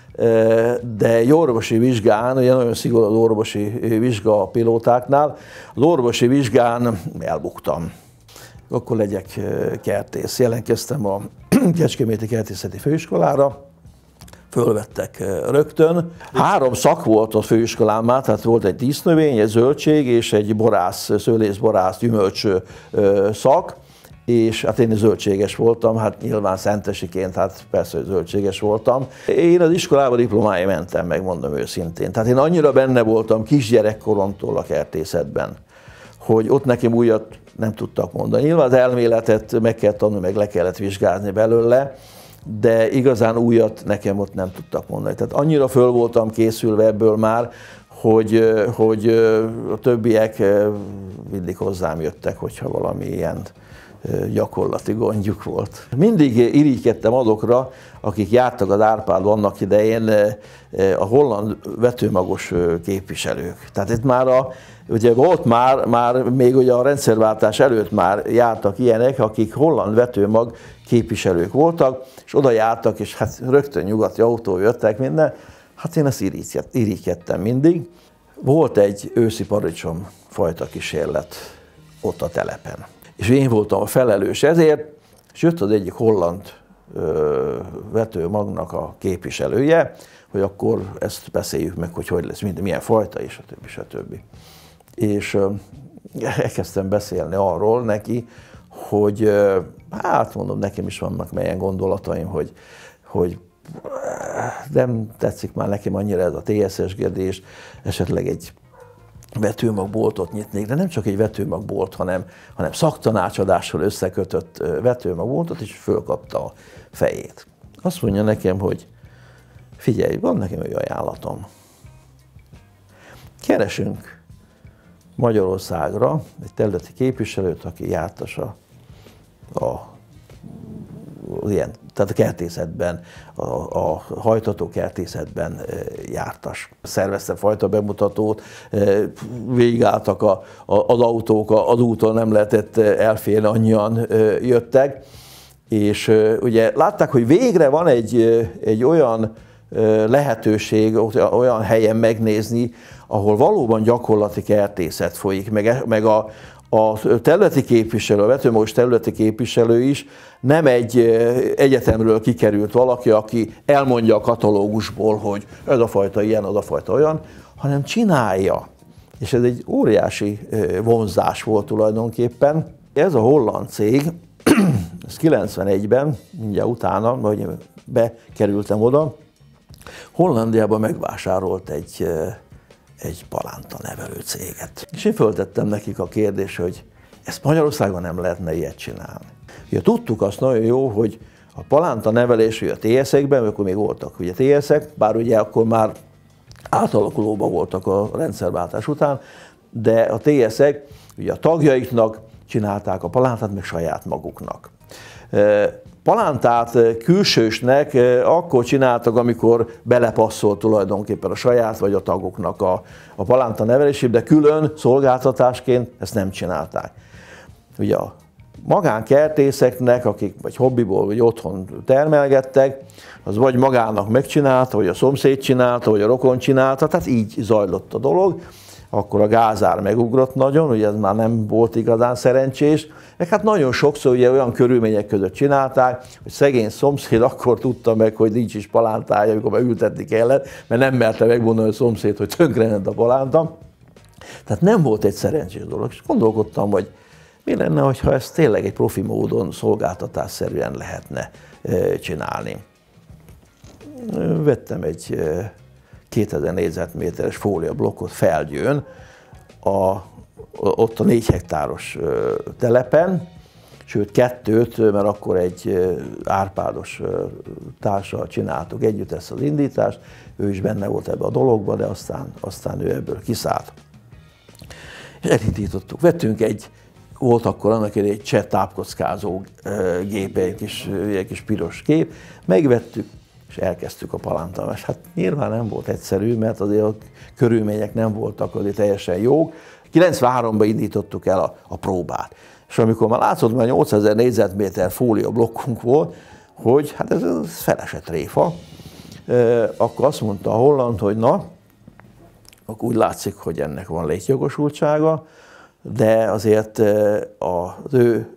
de egy orvosi vizsgán, ugye nagyon szigorú az orvosi vizsga a pilótáknál, az orvosi vizsgán elbuktam. Akkor legyek kertész. Jelentkeztem a Kecskeméti Kertészeti Főiskolára, fölvettek rögtön. Három szak volt a főiskolán már, tehát volt egy dísznövény, egy zöldség és egy borász, szőlészborász, gyümölcs szak. És hát én zöldséges voltam, hát nyilván szentesiként, hát persze, hogy zöldséges voltam. Én az iskolába diplomáig mentem, megmondom őszintén. Tehát én annyira benne voltam kisgyerekkoromtól a kertészetben, hogy ott nekem újat nem tudtak mondani. Nyilván az elméletet meg kell tanulni, meg le kellett vizsgázni belőle, de igazán újat nekem ott nem tudtak mondani. Tehát annyira föl voltam készülve ebből már, hogy, hogy a többiek mindig hozzám jöttek, hogyha valami ilyen gyakorlati gondjuk volt. Mindig irigykedtem azokra, akik jártak az Árpádon annak idején, a holland vetőmagos képviselők. Tehát itt már a, ugye volt már, már még ugye a rendszerváltás előtt már jártak ilyenek, akik holland vetőmag képviselők voltak, és oda jártak, és hát rögtön nyugati autó jöttek minden. Hát én ezt irigykedtem mindig. Volt egy őszi paradicsom fajta kísérlet ott a telepen. És én voltam a felelős ezért, és jött az egyik holland ö, vetőmagnak a képviselője, hogy akkor ezt beszéljük meg, hogy hogy lesz, minden, milyen fajta, és a többi, és a többi. És ö, elkezdtem beszélni arról neki, hogy ö, hát mondom, nekem is vannak melyen gondolataim, hogy, hogy nem tetszik már nekem annyira ez a té es es-gedés, esetleg egy vetőmagboltot nyitnék, de nem csak egy vetőmagbolt, hanem, hanem szaktanácsadással összekötött vetőmagboltot, és fölkapta a fejét. Azt mondja nekem, hogy figyelj, van nekem egy ajánlatom. Keresünk Magyarországra egy területi képviselőt, aki jártas a, a ilyen, tehát a kertészetben, a, a hajtató kertészetben jártas. Szervezte fajta bemutatót, végigálltak a, a, az autók, az úton nem lehetett elférni, annyian jöttek. És ugye látták, hogy végre van egy, egy olyan lehetőség, olyan helyen megnézni, ahol valóban gyakorlati kertészet folyik, meg, meg a, a területi képviselő, a vetőmagos területi képviselő is nem egy egyetemről kikerült valaki, aki elmondja a katalógusból, hogy ez a fajta ilyen, az a fajta olyan, hanem csinálja. És ez egy óriási vonzás volt tulajdonképpen. Ez a holland cég, ez kilencvenegyben, mindjárt utána, hogy bekerültem oda, Hollandiában megvásárolt egy, egy palánta nevelő céget. És én föltettem nekik a kérdést, hogy ezt Magyarországon nem lehetne ilyet csinálni. Ugye tudtuk azt nagyon jó, hogy a palánta nevelés ugye a té es-ekben, akkor még voltak ugye té es-ek, bár ugye akkor már átalakulóban voltak a rendszerváltás után, de a té es-ek ugye a tagjaiknak csinálták a palántát, meg saját maguknak. Palántát külsősnek akkor csináltak, amikor belepasszolt tulajdonképpen a saját vagy a tagoknak a, a palánta nevelésébe, de külön szolgáltatásként ezt nem csinálták. Ugye a magánkertészeknek, akik vagy hobbiból, vagy otthon termelgettek, az vagy magának megcsinálta, vagy a szomszéd csinálta, vagy a rokon csinálta, tehát így zajlott a dolog. Akkor a gázár megugrott nagyon, ugye ez már nem volt igazán szerencsés, meg hát nagyon sokszor ugye olyan körülmények között csinálták, hogy szegény szomszéd akkor tudta meg, hogy nincs is palántája, amikor beültetni kellett, mert nem merte megmondani a szomszéd, hogy tönkrement a palánta. Tehát nem volt egy szerencsés dolog, és gondolkodtam, hogy mi lenne, ha ezt tényleg egy profi módon szolgáltatásszerűen lehetne csinálni. Vettem egy kétezer négyzetméteres fóliablokkot Felgyőn, a, ott a négy hektáros telepen, sőt kettőt, mert akkor egy Árpádos társal csináltuk együtt ezt az indítást, ő is benne volt ebbe a dologba, de aztán, aztán ő ebből kiszállt. És elindítottuk. Vettünk egy, volt akkor annak egy cseh tápkockázó gép, egy kis, egy kis piros gép, megvettük, és elkezdtük a palántalást. Hát nyilván nem volt egyszerű, mert azért a körülmények nem voltak azért teljesen jók. kilencvenháromban indítottuk el a, a próbát. És amikor már látszott, hogy nyolcezer négyzetméter fólia blokkunk volt, hogy hát ez, ez felesett tréfa, e, akkor azt mondta a holland, hogy na, akkor úgy látszik, hogy ennek van létjogosultsága, de azért az ő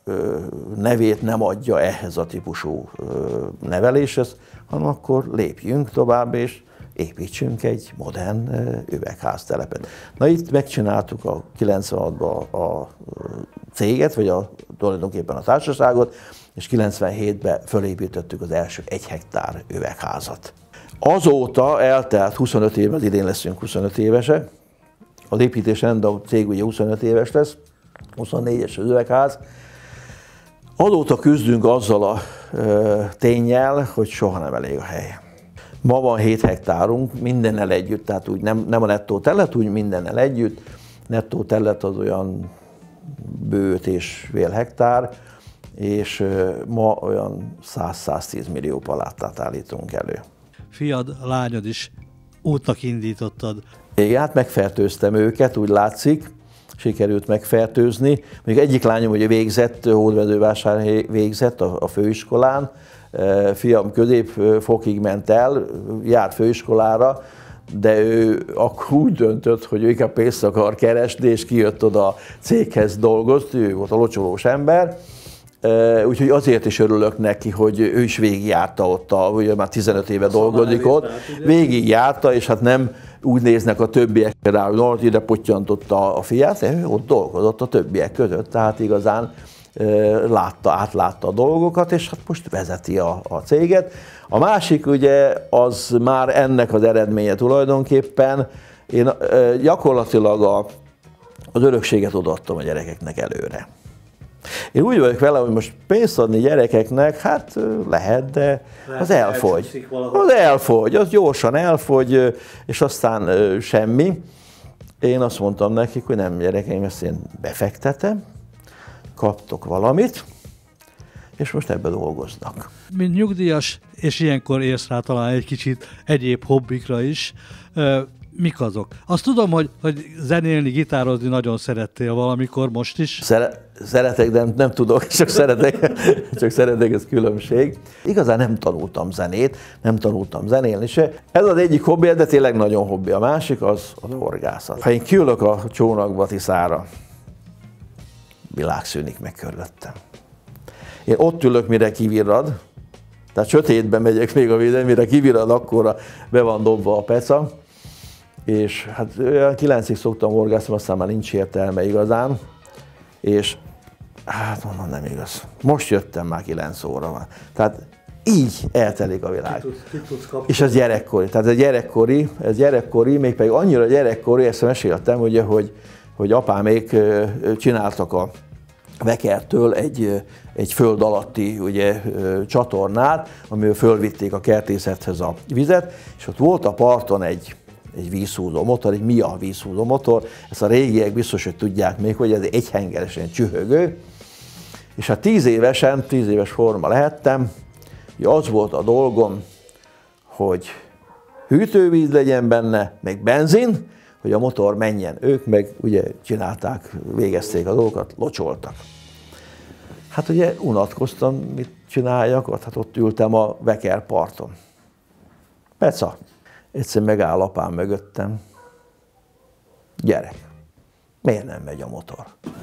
nevét nem adja ehhez a típusú neveléshez, hanem akkor lépjünk tovább, és építsünk egy modern üvegháztelepet. Na itt megcsináltuk a kilencvenhatban a céget, vagy a, tulajdonképpen a társaságot, és kilencvenhétben fölépítettük az első egy hektár üvegházat. Azóta eltelt huszonöt év, az idén leszünk huszonöt évesek, az építés rend a cég ugye huszonöt éves lesz, huszonnégyes az üvegház. Azóta küzdünk azzal a ö, ténnyel, hogy soha nem elég a hely. Ma van hét hektárunk, mindennel együtt, tehát úgy nem, nem a nettó terület, úgy mindennel együtt. Nettó terület az olyan bő öt és fél hektár, és ö, ma olyan száz-száztíz millió palántát állítunk elő. Fiad, lányod is útnak indítottad. Igen, hát megfertőztem őket, úgy látszik, sikerült megfertőzni. Még egyik lányom ugye végzett, Hódmezővásárhelyen végzett a, a főiskolán, fiam középfokig ment el, járt főiskolára, de ő akkor úgy döntött, hogy ő inkább pénzt akar keresni, és kijött oda a céghez dolgozni, ő volt a locsolós ember. Úgyhogy azért is örülök neki, hogy ő is végigjárta ott, a, ugye már tizenöt éve dolgozik ott, végigjárta, és hát nem úgy néznek a többiek, például ide pottyantotta a fiát, ő ott dolgozott a többiek között, tehát igazán látta, átlátta a dolgokat, és hát most vezeti a, a céget. A másik ugye az már ennek az eredménye tulajdonképpen, én gyakorlatilag a, az örökséget odaadtam a gyerekeknek előre. Én úgy vagyok vele, hogy most pénzt adni gyerekeknek, hát lehet, de az elfogy. Az elfogy, az gyorsan elfogy, és aztán semmi. Én azt mondtam nekik, hogy nem gyerekeim, ezt én befektetem, kaptok valamit, és most ebbe dolgoznak. Mint nyugdíjas, és ilyenkor érsz rá talán egy kicsit egyéb hobbikra is, mik azok? Azt tudom, hogy, hogy zenélni, gitározni nagyon szerettél valamikor, most is. Szere- szeretek, de nem, nem tudok, csak szeretek, csak szeretek, ez különbség. Igazán nem tanultam zenét, nem tanultam zenélni se. Ez az egyik hobbi, de tényleg nagyon hobbi. A másik az az horgászat. Ha én kiülök a csónakba Tiszára, világ szűnik meg körülöttem. Én ott ülök, mire kivirrad, tehát sötétben megyek még a vízen, mire kivirrad, akkor be van dobva a peca. És hát olyan kilencig szoktam horgászni, aztán már nincs értelme igazán. És hát mondom, nem igaz. Most jöttem, már kilenc óra van. Tehát így eltelik a világ. Ki tudsz, ki tudsz és ez gyerekkori. Tehát ez gyerekkori, ez gyerekkori, mégpedig annyira gyerekkori, ezt meséltem, ugye, hogy, hogy apámék csináltak a Vekertől egy, egy föld alatti ugye, csatornát, amivel fölvitték a kertészethez a vizet, és ott volt a parton egy egy vízhúzó motor, egy Mia vízhúzó motor, ezt a régiek biztos, hogy tudják még, hogy ez egy hengeresen csühögő, és hát tíz évesen, tíz éves forma lehettem, hogy az volt a dolgom, hogy hűtővíz legyen benne, meg benzin, hogy a motor menjen. Ők meg ugye csinálták, végezték a dolgokat, locsoltak. Hát ugye unatkoztam, mit csináljak, ott, hát ott ültem a Veker parton. Peca. Egyszer megáll apám mögöttem. Gyerek, miért nem megy a motor?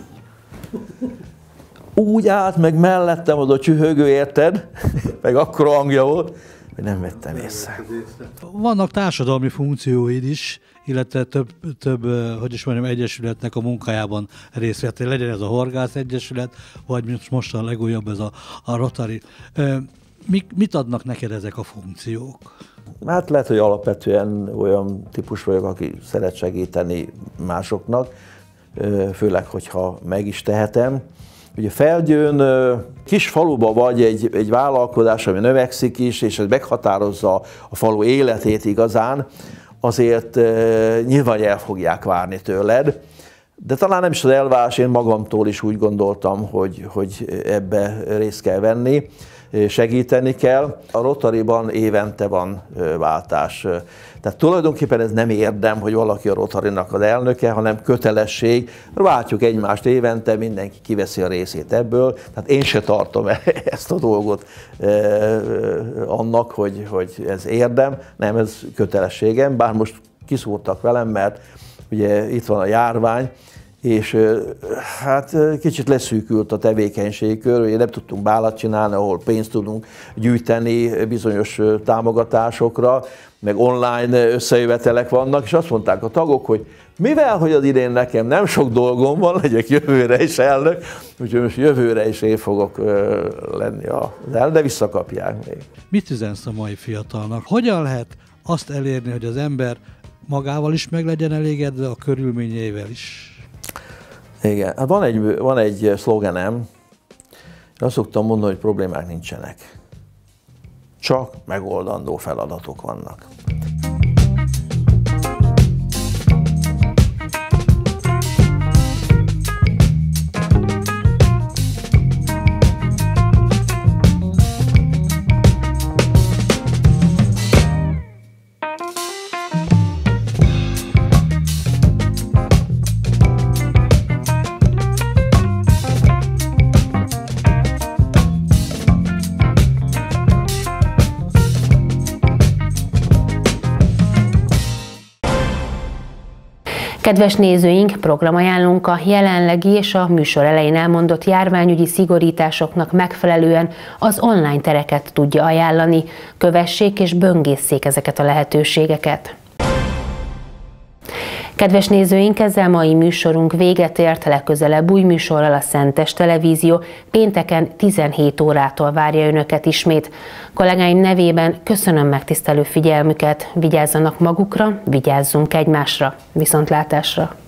Úgy állt meg mellettem az a csühögő, érted? Meg akkora hangja volt, hogy nem vettem észre. Vannak társadalmi funkcióid is, illetve több, több, hogy is mondjam, egyesületnek a munkájában részt vettél. Legyen ez a Horgász Egyesület, vagy most a legújabb ez a, a Rotary. Mik, mit adnak neked ezek a funkciók? Hát lehet, hogy alapvetően olyan típus vagyok, aki szeret segíteni másoknak, főleg, hogyha meg is tehetem. Ugye Felgyőn kis faluba vagy egy, egy vállalkozás, ami növekszik is, és ez meghatározza a falu életét igazán, azért nyilván el fogják várni tőled. De talán nem is az elvárás, én magamtól is úgy gondoltam, hogy, hogy ebbe részt kell venni, segíteni kell. A Rotaryban évente van váltás. Tehát tulajdonképpen ez nem érdem, hogy valaki a Rotarynak az elnöke, hanem kötelesség. Váltjuk egymást évente, mindenki kiveszi a részét ebből. Tehát én se tartom ezt a dolgot annak, hogy, hogy ez érdem, nem, ez kötelességem. Bár most kiszúrtak velem, mert ugye itt van a járvány, és hát kicsit leszűkült a tevékenységkör, ugye nem tudtunk bálat csinálni, ahol pénzt tudunk gyűjteni bizonyos támogatásokra, meg online összejövetelek vannak, és azt mondták a tagok, hogy mivel, hogy az idén nekem nem sok dolgom van, legyek jövőre is elnök, úgyhogy most jövőre is én fogok lenni az elnök, de visszakapják még. Mit üzensz a mai fiatalnak? Hogyan lehet azt elérni, hogy az ember magával is meg legyen elégedve, a körülményeivel is? Igen, hát van egy, van egy szlogenem, azt szoktam mondani, hogy problémák nincsenek, csak megoldandó feladatok vannak. Kedves nézőink, programajánlónk a jelenlegi és a műsor elején elmondott járványügyi szigorításoknak megfelelően az online tereket tudja ajánlani. Kövessék és böngészék ezeket a lehetőségeket. Kedves nézőink, ezzel mai műsorunk véget ért, legközelebb új műsorral a Szentes Televízió pénteken tizenhét órától várja Önöket ismét. Kollégáim nevében köszönöm megtisztelő figyelmüket, vigyázzanak magukra, vigyázzunk egymásra. Viszontlátásra!